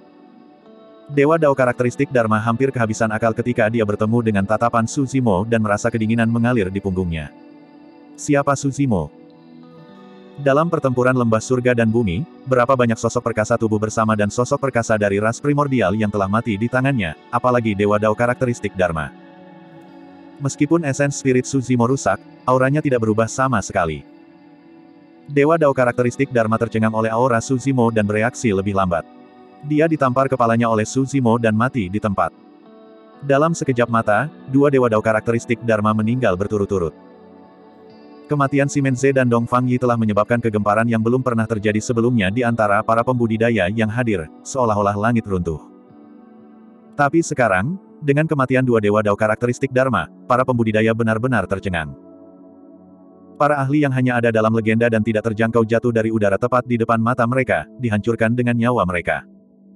Dewa Dao karakteristik Dharma hampir kehabisan akal ketika dia bertemu dengan tatapan Suzimo dan merasa kedinginan mengalir di punggungnya. Siapa Suzimo? Dalam pertempuran lembah surga dan bumi, berapa banyak sosok perkasa tubuh bersama dan sosok perkasa dari ras primordial yang telah mati di tangannya, apalagi Dewa Dao karakteristik Dharma. Meskipun esens spirit Suzimo rusak, auranya tidak berubah sama sekali. Dewa Dao karakteristik Dharma tercengang oleh aura Suzimo dan bereaksi lebih lambat. Dia ditampar kepalanya oleh Suzimo dan mati di tempat. Dalam sekejap mata, dua Dewa Dao karakteristik Dharma meninggal berturut-turut. Kematian Simenze dan Dong Fangyi telah menyebabkan kegemparan yang belum pernah terjadi sebelumnya di antara para pembudidaya yang hadir, seolah-olah langit runtuh. Tapi sekarang, dengan kematian dua Dewa Dao karakteristik Dharma, para pembudidaya benar-benar tercengang. Para ahli yang hanya ada dalam legenda dan tidak terjangkau jatuh dari udara tepat di depan mata mereka, dihancurkan dengan nyawa mereka.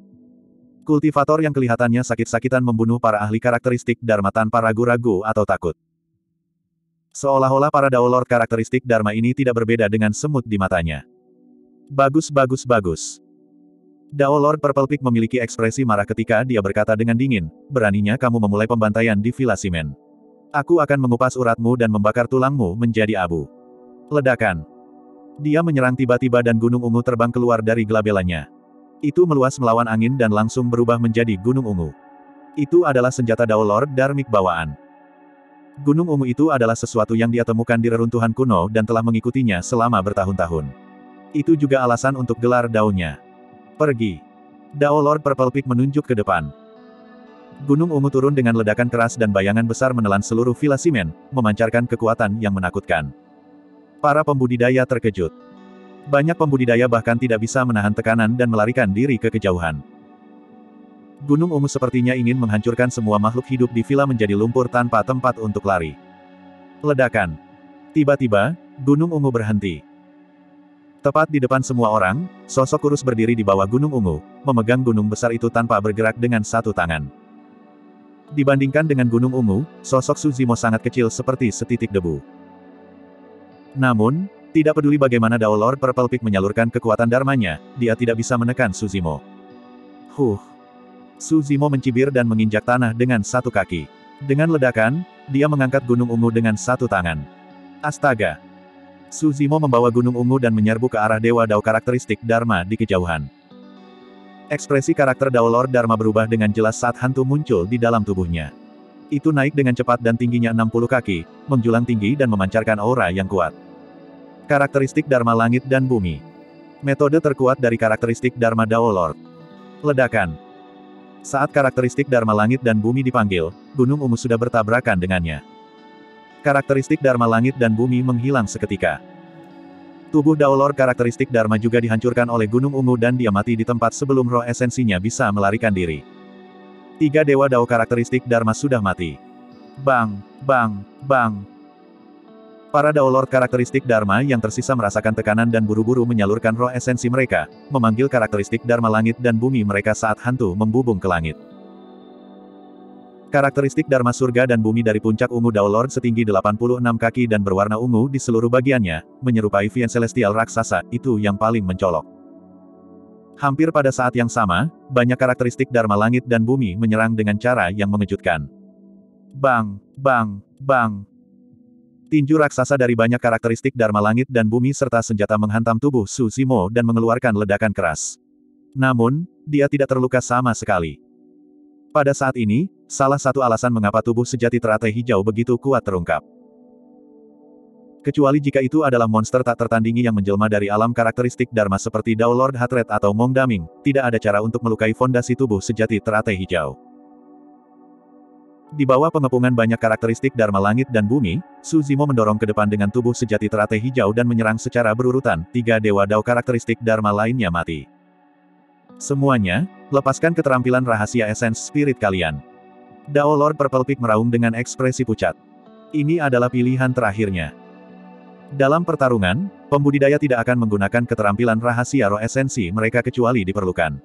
Kultivator yang kelihatannya sakit-sakitan membunuh para ahli karakteristik Dharma tanpa ragu-ragu atau takut. Seolah-olah para Dao Lord karakteristik Dharma ini tidak berbeda dengan semut di matanya. Bagus bagus bagus. Dao Lord Purple Peak memiliki ekspresi marah ketika dia berkata dengan dingin, beraninya kamu memulai pembantaian di Villa Simen. Aku akan mengupas uratmu dan membakar tulangmu menjadi abu. Ledakan. Dia menyerang tiba-tiba dan gunung ungu terbang keluar dari gelabelanya. Itu meluas melawan angin dan langsung berubah menjadi gunung ungu. Itu adalah senjata Dao Lord Dharmic bawaan. Gunung ungu itu adalah sesuatu yang dia temukan di reruntuhan kuno dan telah mengikutinya selama bertahun-tahun. Itu juga alasan untuk gelar Dao-nya. Pergi. Dao Lord Purple Peak menunjuk ke depan. Gunung ungu turun dengan ledakan keras dan bayangan besar menelan seluruh Villa Simen, memancarkan kekuatan yang menakutkan. Para pembudidaya terkejut. Banyak pembudidaya bahkan tidak bisa menahan tekanan dan melarikan diri ke kejauhan. Gunung ungu sepertinya ingin menghancurkan semua makhluk hidup di villa menjadi lumpur tanpa tempat untuk lari. Ledakan. Tiba-tiba, gunung ungu berhenti. Tepat di depan semua orang, sosok kurus berdiri di bawah gunung ungu, memegang gunung besar itu tanpa bergerak dengan satu tangan. Dibandingkan dengan gunung ungu, sosok Suzimo sangat kecil seperti setitik debu. Namun, tidak peduli bagaimana Dao Lord Purple Peak menyalurkan kekuatan dharmanya, dia tidak bisa menekan Suzimo. Huh. Suzimo mencibir dan menginjak tanah dengan satu kaki. Dengan ledakan, dia mengangkat gunung ungu dengan satu tangan. Astaga! Suzimo membawa gunung ungu dan menyerbu ke arah Dewa Dao karakteristik Dharma di kejauhan. Ekspresi karakter Dao Lord Dharma berubah dengan jelas saat hantu muncul di dalam tubuhnya. Itu naik dengan cepat dan tingginya enam puluh kaki, menjulang tinggi dan memancarkan aura yang kuat. Karakteristik Dharma Langit dan Bumi. Metode terkuat dari karakteristik Dharma Dao Lord. Ledakan. Saat karakteristik Dharma Langit dan Bumi dipanggil, gunung ungu sudah bertabrakan dengannya. Karakteristik Dharma Langit dan Bumi menghilang seketika. Tubuh Dao Lord karakteristik Dharma juga dihancurkan oleh gunung ungu dan dia mati di tempat sebelum roh esensinya bisa melarikan diri. Tiga Dewa Dao karakteristik Dharma sudah mati. Bang, bang, bang. Para Dao Lord karakteristik Dharma yang tersisa merasakan tekanan dan buru-buru menyalurkan roh esensi mereka, memanggil karakteristik Dharma Langit dan Bumi mereka saat hantu membubung ke langit. Karakteristik Dharma Surga dan Bumi dari puncak ungu Dao Lord setinggi delapan puluh enam kaki dan berwarna ungu di seluruh bagiannya, menyerupai Vien Celestial raksasa, itu yang paling mencolok. Hampir pada saat yang sama, banyak karakteristik Dharma Langit dan Bumi menyerang dengan cara yang mengejutkan. Bang, bang, bang. Tinju raksasa dari banyak karakteristik Dharma Langit dan Bumi serta senjata menghantam tubuh Suzimo dan mengeluarkan ledakan keras. Namun, dia tidak terluka sama sekali. Pada saat ini, salah satu alasan mengapa tubuh sejati teratai hijau begitu kuat terungkap. Kecuali jika itu adalah monster tak tertandingi yang menjelma dari alam karakteristik Dharma seperti Dao Lord Hatred atau Mong Daming, tidak ada cara untuk melukai fondasi tubuh sejati teratai hijau. Di bawah pengepungan banyak karakteristik Dharma Langit dan Bumi, Suzimo mendorong ke depan dengan tubuh sejati teratai hijau dan menyerang secara berurutan, tiga Dewa Dao karakteristik Dharma lainnya mati. Semuanya, lepaskan keterampilan rahasia Essence Spirit kalian. Dao Lord Purple Peak meraung dengan ekspresi pucat. Ini adalah pilihan terakhirnya. Dalam pertarungan, pembudidaya tidak akan menggunakan keterampilan rahasia roh esensi mereka kecuali diperlukan.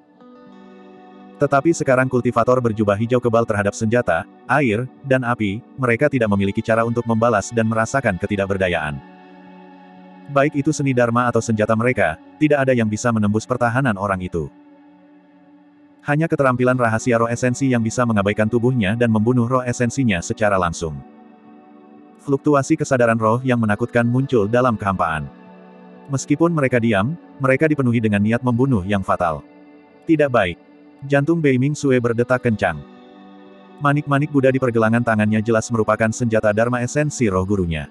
Tetapi sekarang kultivator berjubah hijau kebal terhadap senjata, air, dan api, mereka tidak memiliki cara untuk membalas dan merasakan ketidakberdayaan. Baik itu seni dharma atau senjata mereka, tidak ada yang bisa menembus pertahanan orang itu. Hanya keterampilan rahasia roh esensi yang bisa mengabaikan tubuhnya dan membunuh roh esensinya secara langsung. Fluktuasi kesadaran roh yang menakutkan muncul dalam kehampaan. Meskipun mereka diam, mereka dipenuhi dengan niat membunuh yang fatal. Tidak baik. Jantung Beiming Sue berdetak kencang. Manik-manik Buddha di pergelangan tangannya jelas merupakan senjata dharma esensi roh gurunya.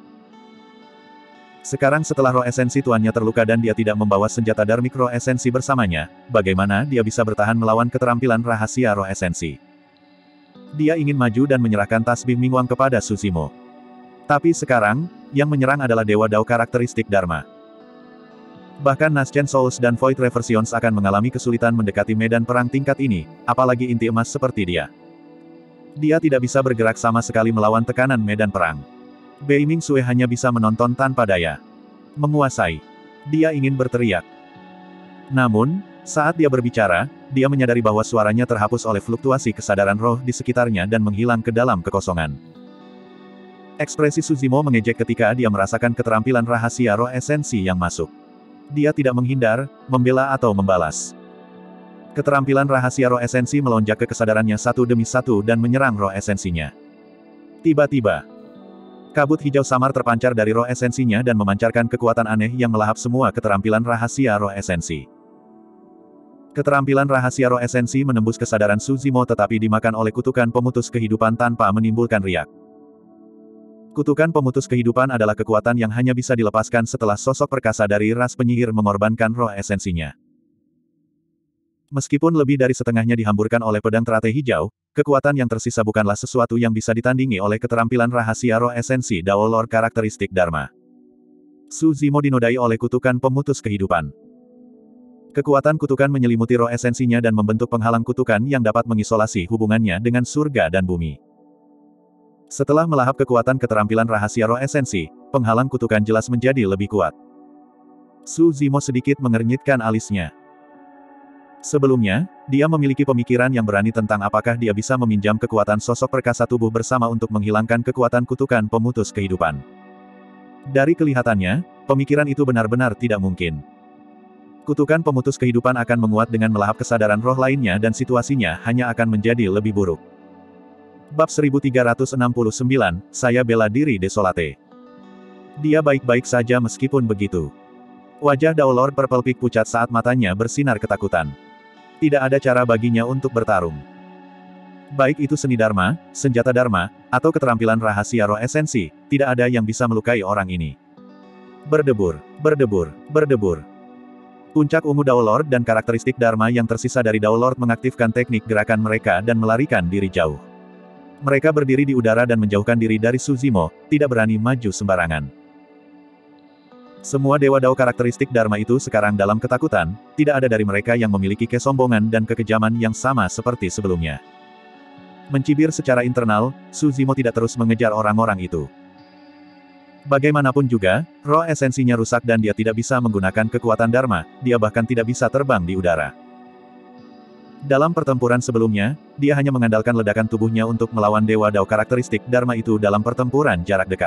Sekarang setelah roh esensi tuannya terluka dan dia tidak membawa senjata dharmik roh esensi bersamanya, bagaimana dia bisa bertahan melawan keterampilan rahasia roh esensi? Dia ingin maju dan menyerahkan tasbih Mingwang kepada Suzimo. Tapi sekarang, yang menyerang adalah Dewa Dao karakteristik Dharma. Bahkan Naschen Souls dan Void Reversions akan mengalami kesulitan mendekati medan perang tingkat ini, apalagi inti emas seperti dia. Dia tidak bisa bergerak sama sekali melawan tekanan medan perang. Beiming Sue hanya bisa menonton tanpa daya. Menguasai. Dia ingin berteriak. Namun, saat dia berbicara, dia menyadari bahwa suaranya terhapus oleh fluktuasi kesadaran roh di sekitarnya dan menghilang ke dalam kekosongan. Ekspresi Suzimo mengejek ketika dia merasakan keterampilan rahasia roh esensi yang masuk. Dia tidak menghindar, membela atau membalas. Keterampilan rahasia roh esensi melonjak ke kesadarannya satu demi satu dan menyerang roh esensinya. Tiba-tiba, kabut hijau samar terpancar dari roh esensinya dan memancarkan kekuatan aneh yang melahap semua keterampilan rahasia roh esensi. Keterampilan rahasia roh esensi menembus kesadaran Suzimo tetapi dimakan oleh kutukan pemutus kehidupan tanpa menimbulkan riak. Kutukan pemutus kehidupan adalah kekuatan yang hanya bisa dilepaskan setelah sosok perkasa dari ras penyihir mengorbankan roh esensinya. Meskipun lebih dari setengahnya dihamburkan oleh pedang teratai hijau, kekuatan yang tersisa bukanlah sesuatu yang bisa ditandingi oleh keterampilan rahasia roh esensi Dao Lord karakteristik Dharma. Suzimo dinodai oleh kutukan pemutus kehidupan. Kekuatan kutukan menyelimuti roh esensinya dan membentuk penghalang kutukan yang dapat mengisolasi hubungannya dengan surga dan bumi. Setelah melahap kekuatan keterampilan rahasia roh esensi, penghalang kutukan jelas menjadi lebih kuat. Suzimo sedikit mengernyitkan alisnya. Sebelumnya, dia memiliki pemikiran yang berani tentang apakah dia bisa meminjam kekuatan sosok perkasa tubuh bersama untuk menghilangkan kekuatan kutukan pemutus kehidupan. Dari kelihatannya, pemikiran itu benar-benar tidak mungkin. Kutukan pemutus kehidupan akan menguat dengan melahap kesadaran roh lainnya dan situasinya hanya akan menjadi lebih buruk. Bab seribu tiga ratus enam puluh sembilan, saya bela diri Desolate. Dia baik-baik saja meskipun begitu. Wajah Dao Lord Purple Peak pucat saat matanya bersinar ketakutan. Tidak ada cara baginya untuk bertarung. Baik itu seni dharma, senjata dharma, atau keterampilan rahasia roh esensi, tidak ada yang bisa melukai orang ini. Berdebur, berdebur, berdebur. Puncak ungu Dao Lord dan karakteristik dharma yang tersisa dari Dao Lord mengaktifkan teknik gerakan mereka dan melarikan diri jauh. Mereka berdiri di udara dan menjauhkan diri dari Suzimo, tidak berani maju sembarangan. Semua dewa Dao karakteristik Dharma itu sekarang dalam ketakutan, tidak ada dari mereka yang memiliki kesombongan dan kekejaman yang sama seperti sebelumnya. Mencibir secara internal, Suzimo tidak terus mengejar orang-orang itu. Bagaimanapun juga, roh esensinya rusak dan dia tidak bisa menggunakan kekuatan Dharma, dia bahkan tidak bisa terbang di udara. Dalam pertempuran sebelumnya, dia hanya mengandalkan ledakan tubuhnya untuk melawan dewa Dao karakteristik Dharma itu dalam pertempuran jarak dekat.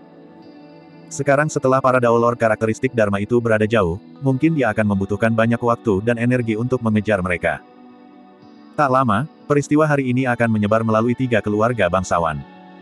Sekarang setelah para Dao Lord karakteristik Dharma itu berada jauh, mungkin dia akan membutuhkan banyak waktu dan energi untuk mengejar mereka. Tak lama, peristiwa hari ini akan menyebar melalui tiga keluarga bangsawan.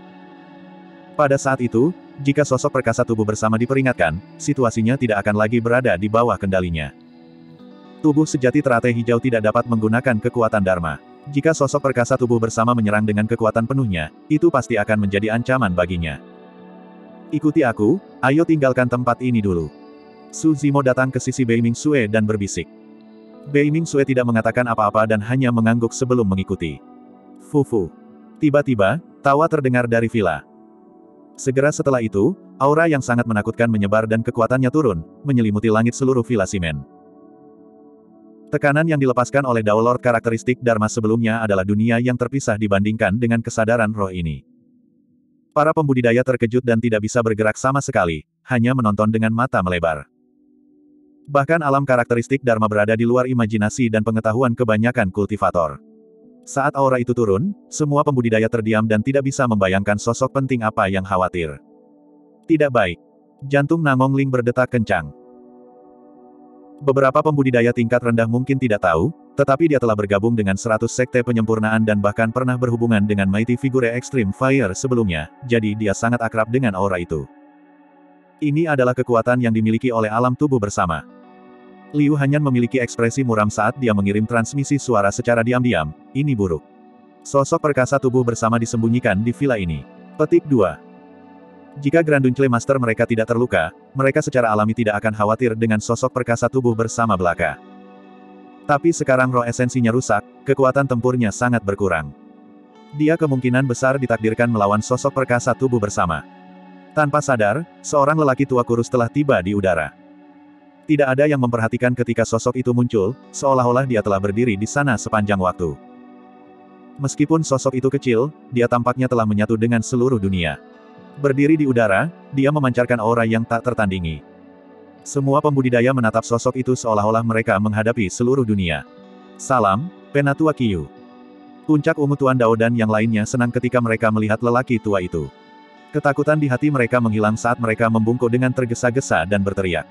Pada saat itu, jika sosok perkasa tubuh bersama diperingatkan, situasinya tidak akan lagi berada di bawah kendalinya. Tubuh sejati teratai hijau tidak dapat menggunakan kekuatan Dharma. Jika sosok perkasa tubuh bersama menyerang dengan kekuatan penuhnya, itu pasti akan menjadi ancaman baginya. Ikuti aku, ayo tinggalkan tempat ini dulu. Suzimo datang ke sisi Beiming Sue dan berbisik. Beiming Sue tidak mengatakan apa-apa dan hanya mengangguk sebelum mengikuti. Fufu. Tiba-tiba, tawa terdengar dari villa. Segera setelah itu, aura yang sangat menakutkan menyebar dan kekuatannya turun, menyelimuti langit seluruh villa Simen. Tekanan yang dilepaskan oleh Dao Lord karakteristik Dharma sebelumnya adalah dunia yang terpisah dibandingkan dengan kesadaran roh ini. Para pembudidaya terkejut dan tidak bisa bergerak sama sekali, hanya menonton dengan mata melebar. Bahkan alam karakteristik Dharma berada di luar imajinasi dan pengetahuan kebanyakan kultivator. Saat aura itu turun, semua pembudidaya terdiam dan tidak bisa membayangkan sosok penting apa yang khawatir. Tidak baik. Jantung Nangong Ling berdetak kencang. Beberapa pembudidaya tingkat rendah mungkin tidak tahu, tetapi dia telah bergabung dengan seratus sekte penyempurnaan dan bahkan pernah berhubungan dengan Mighty Figure Extreme Fire sebelumnya, jadi dia sangat akrab dengan aura itu. Ini adalah kekuatan yang dimiliki oleh alam tubuh bersama. Liu Hanyan memiliki ekspresi muram saat dia mengirim transmisi suara secara diam-diam, ini buruk. Sosok perkasa tubuh bersama disembunyikan di villa ini. Petik dua. Jika Grand Dunchle Master mereka tidak terluka, mereka secara alami tidak akan khawatir dengan sosok perkasa tubuh bersama belaka. Tapi sekarang roh esensinya rusak, kekuatan tempurnya sangat berkurang. Dia kemungkinan besar ditakdirkan melawan sosok perkasa tubuh bersama. Tanpa sadar, seorang lelaki tua kurus telah tiba di udara. Tidak ada yang memperhatikan ketika sosok itu muncul, seolah-olah dia telah berdiri di sana sepanjang waktu. Meskipun sosok itu kecil, dia tampaknya telah menyatu dengan seluruh dunia. Berdiri di udara, dia memancarkan aura yang tak tertandingi. Semua pembudidaya menatap sosok itu seolah-olah mereka menghadapi seluruh dunia. Salam, Penatua Qiyu. Puncak ungu Tuan Dao dan yang lainnya senang ketika mereka melihat lelaki tua itu. Ketakutan di hati mereka menghilang saat mereka membungkuk dengan tergesa-gesa dan berteriak.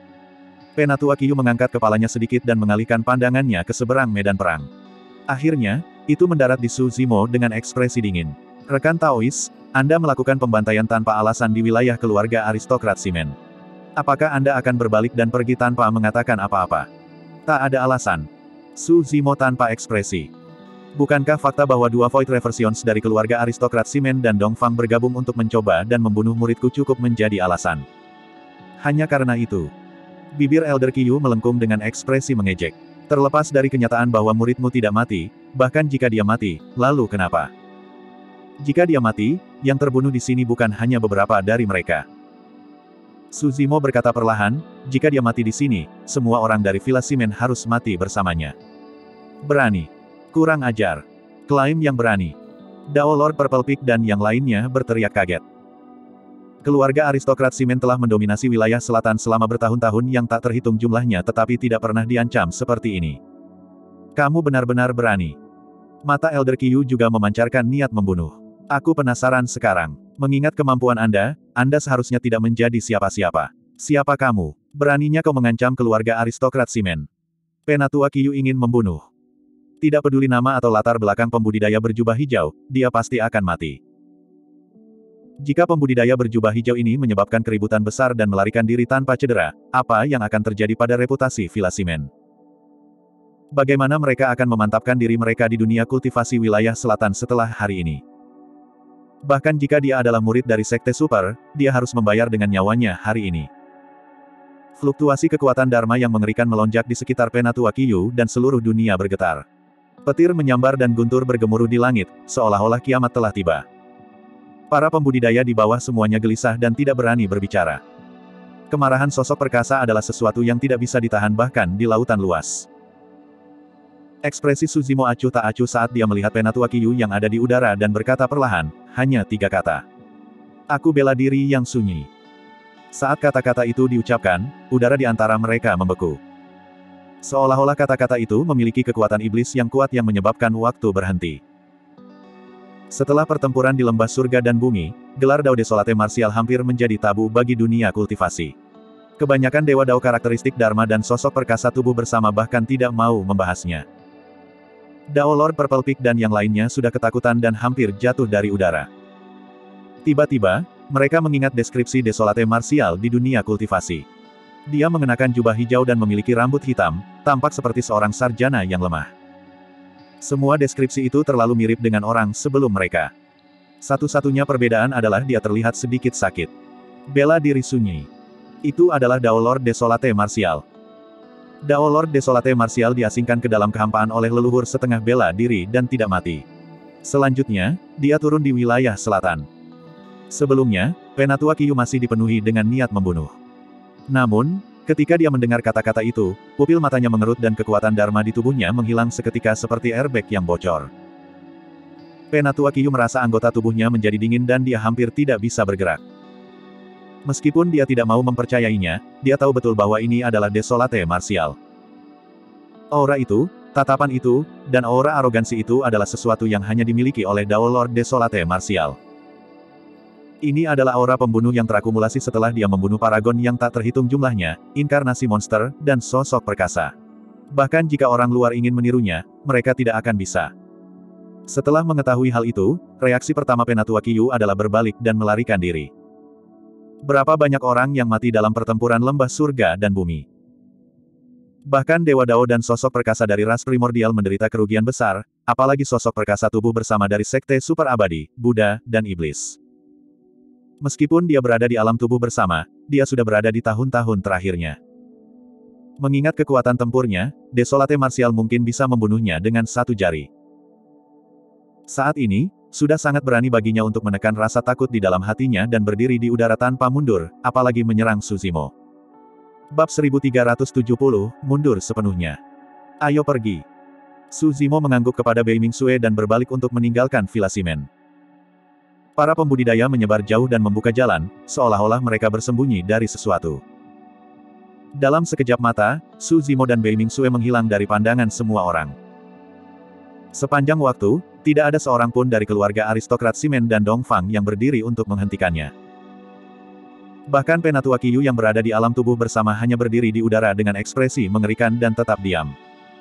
Penatua Qiyu mengangkat kepalanya sedikit dan mengalihkan pandangannya ke seberang medan perang. Akhirnya, itu mendarat di Su Zimo dengan ekspresi dingin. Rekan Taois, Anda melakukan pembantaian tanpa alasan di wilayah keluarga aristokrat Simen. Apakah Anda akan berbalik dan pergi tanpa mengatakan apa-apa? Tak ada alasan. Su Zimo tanpa ekspresi. Bukankah fakta bahwa dua Void Reversions dari keluarga aristokrat Simen dan Dongfang bergabung untuk mencoba dan membunuh muridku cukup menjadi alasan? Hanya karena itu. Bibir Elder Qiyu melengkung dengan ekspresi mengejek. Terlepas dari kenyataan bahwa muridmu tidak mati, bahkan jika dia mati, lalu kenapa? Jika dia mati, yang terbunuh di sini bukan hanya beberapa dari mereka. Su Zimo berkata perlahan, jika dia mati di sini, semua orang dari Villa Simen harus mati bersamanya. Berani. Kurang ajar. Klaim yang berani. Dao Lord Purple Peak dan yang lainnya berteriak kaget. Keluarga aristokrat Simen telah mendominasi wilayah selatan selama bertahun-tahun yang tak terhitung jumlahnya tetapi tidak pernah diancam seperti ini. Kamu benar-benar berani. Mata Elder Qiyu juga memancarkan niat membunuh. Aku penasaran sekarang. Mengingat kemampuan Anda, Anda seharusnya tidak menjadi siapa-siapa. Siapa kamu? Beraninya kau mengancam keluarga aristokrat Simen. Penatua Qiyu ingin membunuh. Tidak peduli nama atau latar belakang pembudidaya berjubah hijau, dia pasti akan mati. Jika pembudidaya berjubah hijau ini menyebabkan keributan besar dan melarikan diri tanpa cedera, apa yang akan terjadi pada reputasi Villa Simen? Bagaimana mereka akan memantapkan diri mereka di dunia kultivasi wilayah selatan setelah hari ini? Bahkan jika dia adalah murid dari Sekte Super, dia harus membayar dengan nyawanya hari ini. Fluktuasi kekuatan Dharma yang mengerikan melonjak di sekitar Penatua Qiyu dan seluruh dunia bergetar. Petir menyambar dan guntur bergemuruh di langit, seolah-olah kiamat telah tiba. Para pembudidaya di bawah semuanya gelisah dan tidak berani berbicara. Kemarahan sosok perkasa adalah sesuatu yang tidak bisa ditahan bahkan di lautan luas. Ekspresi Su Zimo acuh tak acuh saat dia melihat Penatua Qiyu yang ada di udara dan berkata perlahan, hanya tiga kata. Aku bela diri yang sunyi. Saat kata-kata itu diucapkan, udara di antara mereka membeku. Seolah-olah kata-kata itu memiliki kekuatan iblis yang kuat yang menyebabkan waktu berhenti. Setelah pertempuran di lembah surga dan bumi, gelar Dao Desolate Martial hampir menjadi tabu bagi dunia kultivasi. Kebanyakan dewa Dao karakteristik Dharma dan sosok perkasa tubuh bersama bahkan tidak mau membahasnya. Dao Lord Purple Peak dan yang lainnya sudah ketakutan dan hampir jatuh dari udara. Tiba-tiba, mereka mengingat deskripsi Desolate Martial di dunia kultivasi. Dia mengenakan jubah hijau dan memiliki rambut hitam, tampak seperti seorang sarjana yang lemah. Semua deskripsi itu terlalu mirip dengan orang sebelum mereka. Satu-satunya perbedaan adalah dia terlihat sedikit sakit. Bela diri sunyi. Itu adalah Dao Lord Desolate Martial. Dao Lord Desolate Martial diasingkan ke dalam kehampaan oleh leluhur setengah bela diri dan tidak mati. Selanjutnya, dia turun di wilayah selatan. Sebelumnya, Penatua Qiyu masih dipenuhi dengan niat membunuh. Namun, Ketika dia mendengar kata-kata itu, pupil matanya mengerut dan kekuatan Dharma di tubuhnya menghilang seketika seperti airbag yang bocor. Penatua Qiyu merasa anggota tubuhnya menjadi dingin dan dia hampir tidak bisa bergerak. Meskipun dia tidak mau mempercayainya, dia tahu betul bahwa ini adalah Desolate Martial. Aura itu, tatapan itu, dan aura arogansi itu adalah sesuatu yang hanya dimiliki oleh Dao Lord Desolate Martial. Ini adalah aura pembunuh yang terakumulasi setelah dia membunuh paragon yang tak terhitung jumlahnya, inkarnasi monster, dan sosok perkasa. Bahkan jika orang luar ingin menirunya, mereka tidak akan bisa. Setelah mengetahui hal itu, reaksi pertama Penatua Qiyu adalah berbalik dan melarikan diri. Berapa banyak orang yang mati dalam pertempuran lembah surga dan bumi. Bahkan Dewa Dao dan sosok perkasa dari ras primordial menderita kerugian besar, apalagi sosok perkasa tubuh bersama dari sekte super abadi, Buddha, dan Iblis. Meskipun dia berada di alam tubuh bersama, dia sudah berada di tahun-tahun terakhirnya. Mengingat kekuatan tempurnya, Desolate Martial mungkin bisa membunuhnya dengan satu jari. Saat ini, sudah sangat berani baginya untuk menekan rasa takut di dalam hatinya dan berdiri di udara tanpa mundur, apalagi menyerang Suzimo. Bab seribu tiga ratus tujuh puluh, mundur sepenuhnya. Ayo pergi. Suzimo mengangguk kepada Bei Mingsue dan berbalik untuk meninggalkan Villa Simen. Para pembudidaya menyebar jauh dan membuka jalan, seolah-olah mereka bersembunyi dari sesuatu. Dalam sekejap mata, Suzimo dan Bei Mingsue menghilang dari pandangan semua orang. Sepanjang waktu, tidak ada seorang pun dari keluarga aristokrat Simen dan Dongfang yang berdiri untuk menghentikannya. Bahkan Penatua Qiyu yang berada di alam tubuh bersama hanya berdiri di udara dengan ekspresi mengerikan dan tetap diam.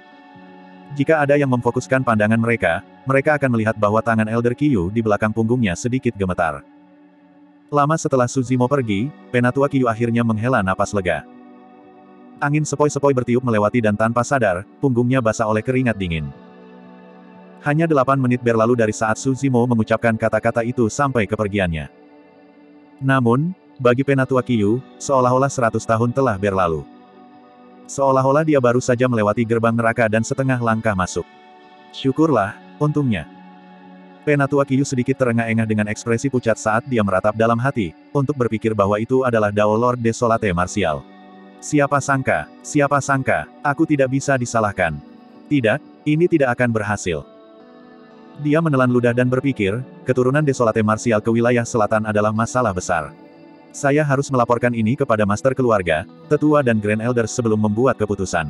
Jika ada yang memfokuskan pandangan mereka, mereka akan melihat bahwa tangan Elder Qiyu di belakang punggungnya sedikit gemetar. Lama setelah Suzimo pergi, Penatua Qiyu akhirnya menghela napas lega. Angin sepoi-sepoi bertiup melewati dan tanpa sadar, punggungnya basah oleh keringat dingin. Hanya delapan menit berlalu dari saat Suzimo mengucapkan kata-kata itu sampai kepergiannya. Namun, bagi Penatua Qiyu, seolah-olah seratus tahun telah berlalu. Seolah-olah dia baru saja melewati gerbang neraka dan setengah langkah masuk. Syukurlah, untungnya. Penatua Qiyu sedikit terengah-engah dengan ekspresi pucat saat dia meratap dalam hati, untuk berpikir bahwa itu adalah Dao Lord Desolate Martial. Siapa sangka, siapa sangka, aku tidak bisa disalahkan. Tidak, ini tidak akan berhasil. Dia menelan ludah dan berpikir, keturunan Desolate Martial ke wilayah selatan adalah masalah besar. Saya harus melaporkan ini kepada Master Keluarga, Tetua dan Grand Elder sebelum membuat keputusan.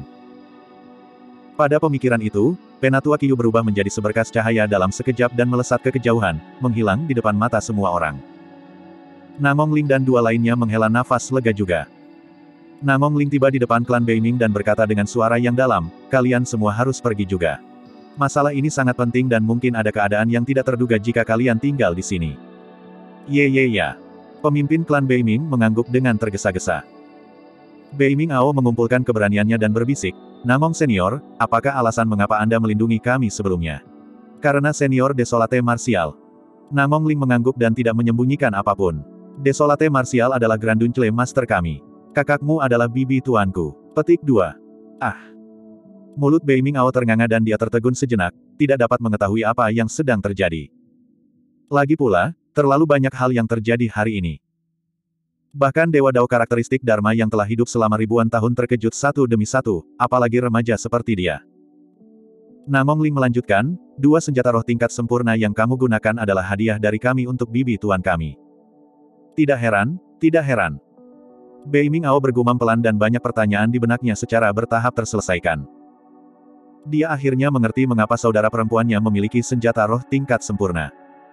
Pada pemikiran itu, Penatua Qiyu berubah menjadi seberkas cahaya dalam sekejap dan melesat ke kejauhan, menghilang di depan mata semua orang. Namong Ling dan dua lainnya menghela nafas lega juga. Namong Ling tiba di depan klan Beiming dan berkata dengan suara yang dalam, kalian semua harus pergi juga. Masalah ini sangat penting dan mungkin ada keadaan yang tidak terduga jika kalian tinggal di sini. Ye ye ya. Pemimpin klan Beiming mengangguk dengan tergesa-gesa. Beiming Ao mengumpulkan keberaniannya dan berbisik, Namong Senior, apakah alasan mengapa Anda melindungi kami sebelumnya? Karena Senior Desolate Martial. Namong Ling mengangguk dan tidak menyembunyikan apapun. Desolate Martial adalah Granduncle Master kami. Kakakmu adalah bibi tuanku. Petik dua. Ah. Mulut Beiming Ao ternganga dan dia tertegun sejenak, tidak dapat mengetahui apa yang sedang terjadi. Lagi pula, terlalu banyak hal yang terjadi hari ini. Bahkan Dewa Dao karakteristik Dharma yang telah hidup selama ribuan tahun terkejut satu demi satu, apalagi remaja seperti dia. Namong Ling melanjutkan, dua senjata roh tingkat sempurna yang kamu gunakan adalah hadiah dari kami untuk bibi tuan kami. Tidak heran, tidak heran. Beiming Ao bergumam pelan dan banyak pertanyaan di benaknya secara bertahap terselesaikan. Dia akhirnya mengerti mengapa saudara perempuannya memiliki senjata roh tingkat sempurna.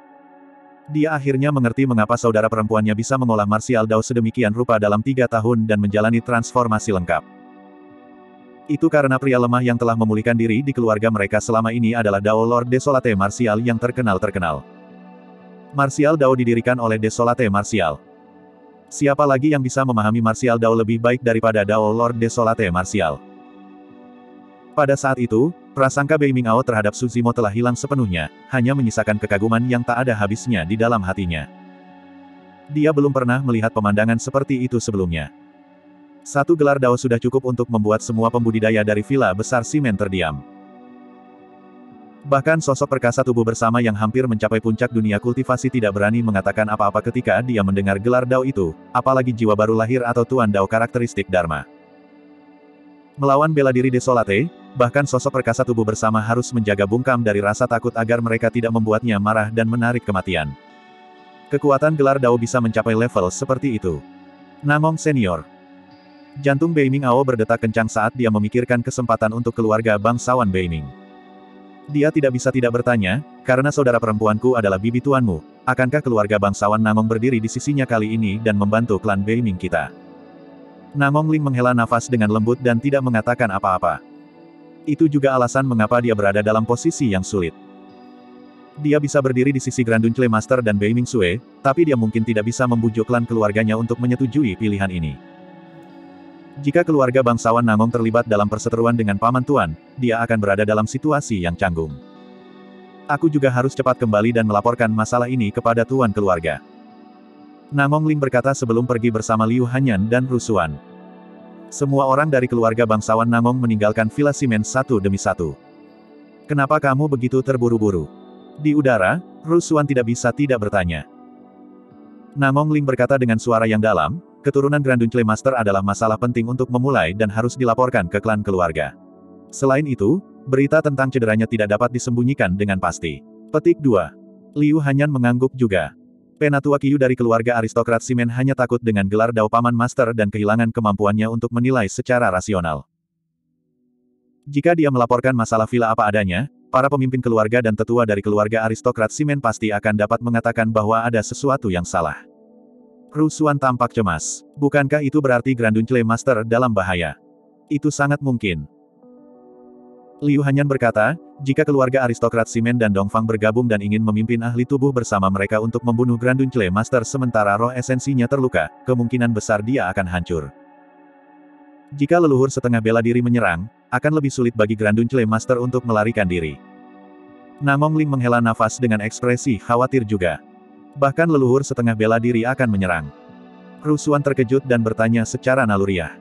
Dia akhirnya mengerti mengapa saudara perempuannya bisa mengolah martial Dao sedemikian rupa dalam tiga tahun dan menjalani transformasi lengkap. Itu karena pria lemah yang telah memulihkan diri di keluarga mereka selama ini adalah Dao Lord Desolate Martial yang terkenal-terkenal. Martial Dao didirikan oleh Desolate Martial. Siapa lagi yang bisa memahami martial Dao lebih baik daripada Dao Lord Desolate Martial? Pada saat itu, prasangka Beiming Ao terhadap Suzimo telah hilang sepenuhnya, hanya menyisakan kekaguman yang tak ada habisnya di dalam hatinya. Dia belum pernah melihat pemandangan seperti itu sebelumnya. Satu gelar Dao sudah cukup untuk membuat semua pembudidaya dari villa besar Simen terdiam. Bahkan sosok perkasa tubuh bersama yang hampir mencapai puncak dunia kultivasi tidak berani mengatakan apa-apa ketika dia mendengar gelar Dao itu, apalagi jiwa baru lahir atau Tuan Dao karakteristik Dharma. Melawan bela diri Desolate, bahkan sosok perkasa tubuh bersama harus menjaga bungkam dari rasa takut agar mereka tidak membuatnya marah dan menarik kematian. Kekuatan gelar Dao bisa mencapai level seperti itu. Namong Senior. Jantung Beiming Ao berdetak kencang saat dia memikirkan kesempatan untuk keluarga bangsawan Beiming. Dia tidak bisa tidak bertanya, karena saudara perempuanku adalah bibi tuanmu, akankah keluarga bangsawan Namong berdiri di sisinya kali ini dan membantu klan Beiming kita? Namong Ling menghela nafas dengan lembut dan tidak mengatakan apa-apa. Itu juga alasan mengapa dia berada dalam posisi yang sulit. Dia bisa berdiri di sisi Grand Duncle Master dan Beiming Sue, tapi dia mungkin tidak bisa membujuk klan keluarganya untuk menyetujui pilihan ini. Jika keluarga bangsawan Namong terlibat dalam perseteruan dengan paman tuan, dia akan berada dalam situasi yang canggung. Aku juga harus cepat kembali dan melaporkan masalah ini kepada tuan keluarga. Namong Ling berkata sebelum pergi bersama Liu Hanyan dan Rusuan. Semua orang dari keluarga bangsawan Namong meninggalkan Villa Simen satu demi satu. Kenapa kamu begitu terburu-buru? Di udara, Rusuan tidak bisa tidak bertanya. Namong Ling berkata dengan suara yang dalam, keturunan Grand Duncle Master adalah masalah penting untuk memulai dan harus dilaporkan ke klan keluarga. Selain itu, berita tentang cederanya tidak dapat disembunyikan dengan pasti. Petik dua. Liu Hanyan mengangguk juga. Penatua Qiyu dari keluarga aristokrat Simen hanya takut dengan gelar Dao Paman Master dan kehilangan kemampuannya untuk menilai secara rasional. Jika dia melaporkan masalah villa apa adanya, para pemimpin keluarga dan tetua dari keluarga aristokrat Simen pasti akan dapat mengatakan bahwa ada sesuatu yang salah. Rusuan tampak cemas. Bukankah itu berarti Grand Duncle Master dalam bahaya? Itu sangat mungkin. Liu Hanyan berkata, jika keluarga aristokrat Simen dan Dongfang bergabung dan ingin memimpin ahli tubuh bersama mereka untuk membunuh Grand Duncle Master sementara roh esensinya terluka, kemungkinan besar dia akan hancur. Jika leluhur setengah bela diri menyerang, akan lebih sulit bagi Grand Duncle Master untuk melarikan diri. Namong Ling menghela nafas dengan ekspresi khawatir juga. Bahkan leluhur setengah bela diri akan menyerang. Rusuan terkejut dan bertanya secara naluriah.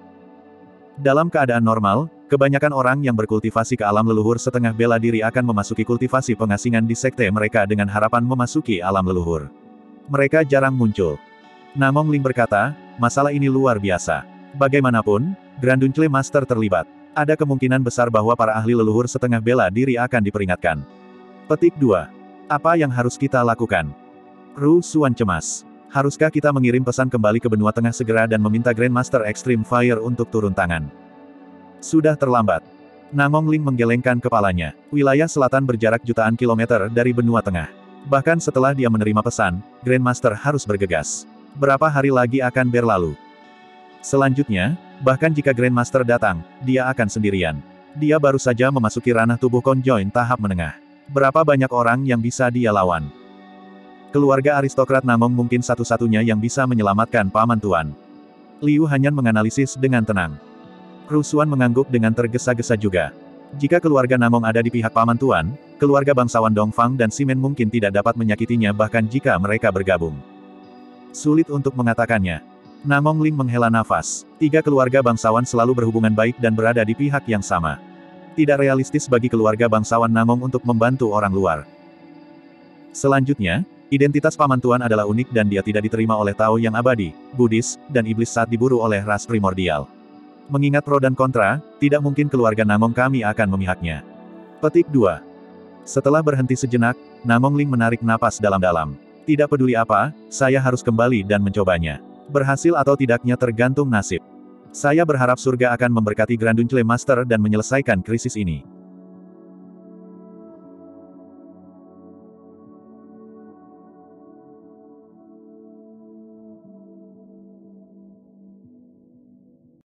Dalam keadaan normal, kebanyakan orang yang berkultivasi ke alam leluhur setengah bela diri akan memasuki kultivasi pengasingan di sekte mereka dengan harapan memasuki alam leluhur. Mereka jarang muncul. Namong Ling berkata, masalah ini luar biasa. Bagaimanapun, Grand Duncle Master terlibat. Ada kemungkinan besar bahwa para ahli leluhur setengah bela diri akan diperingatkan. Petik dua. Apa yang harus kita lakukan? Rusuan cemas. Haruskah kita mengirim pesan kembali ke benua tengah segera dan meminta Grandmaster Extreme Fire untuk turun tangan? Sudah terlambat. Namong Ling menggelengkan kepalanya. Wilayah selatan berjarak jutaan kilometer dari benua tengah. Bahkan setelah dia menerima pesan, Grandmaster harus bergegas. Berapa hari lagi akan berlalu? Selanjutnya, bahkan jika Grandmaster datang, dia akan sendirian. Dia baru saja memasuki ranah tubuh konjoin tahap menengah. Berapa banyak orang yang bisa dia lawan? Keluarga aristokrat Namong mungkin satu-satunya yang bisa menyelamatkan paman tuan. Liu Hanyan menganalisis dengan tenang. Rusuan mengangguk dengan tergesa-gesa juga. Jika keluarga Namong ada di pihak paman tuan, keluarga bangsawan Dongfang dan Simen mungkin tidak dapat menyakitinya bahkan jika mereka bergabung. Sulit untuk mengatakannya. Namong Ling menghela nafas. Tiga keluarga bangsawan selalu berhubungan baik dan berada di pihak yang sama. Tidak realistis bagi keluarga bangsawan Namong untuk membantu orang luar. Selanjutnya, identitas paman tuan adalah unik dan dia tidak diterima oleh Tao yang abadi, Buddhis, dan iblis saat diburu oleh ras primordial. Mengingat pro dan kontra, tidak mungkin keluarga Namong kami akan memihaknya. Petik dua. Setelah berhenti sejenak, Namong Ling menarik napas dalam-dalam. Tidak peduli apa, saya harus kembali dan mencobanya. Berhasil atau tidaknya tergantung nasib. Saya berharap surga akan memberkati Grand Duncle Master dan menyelesaikan krisis ini.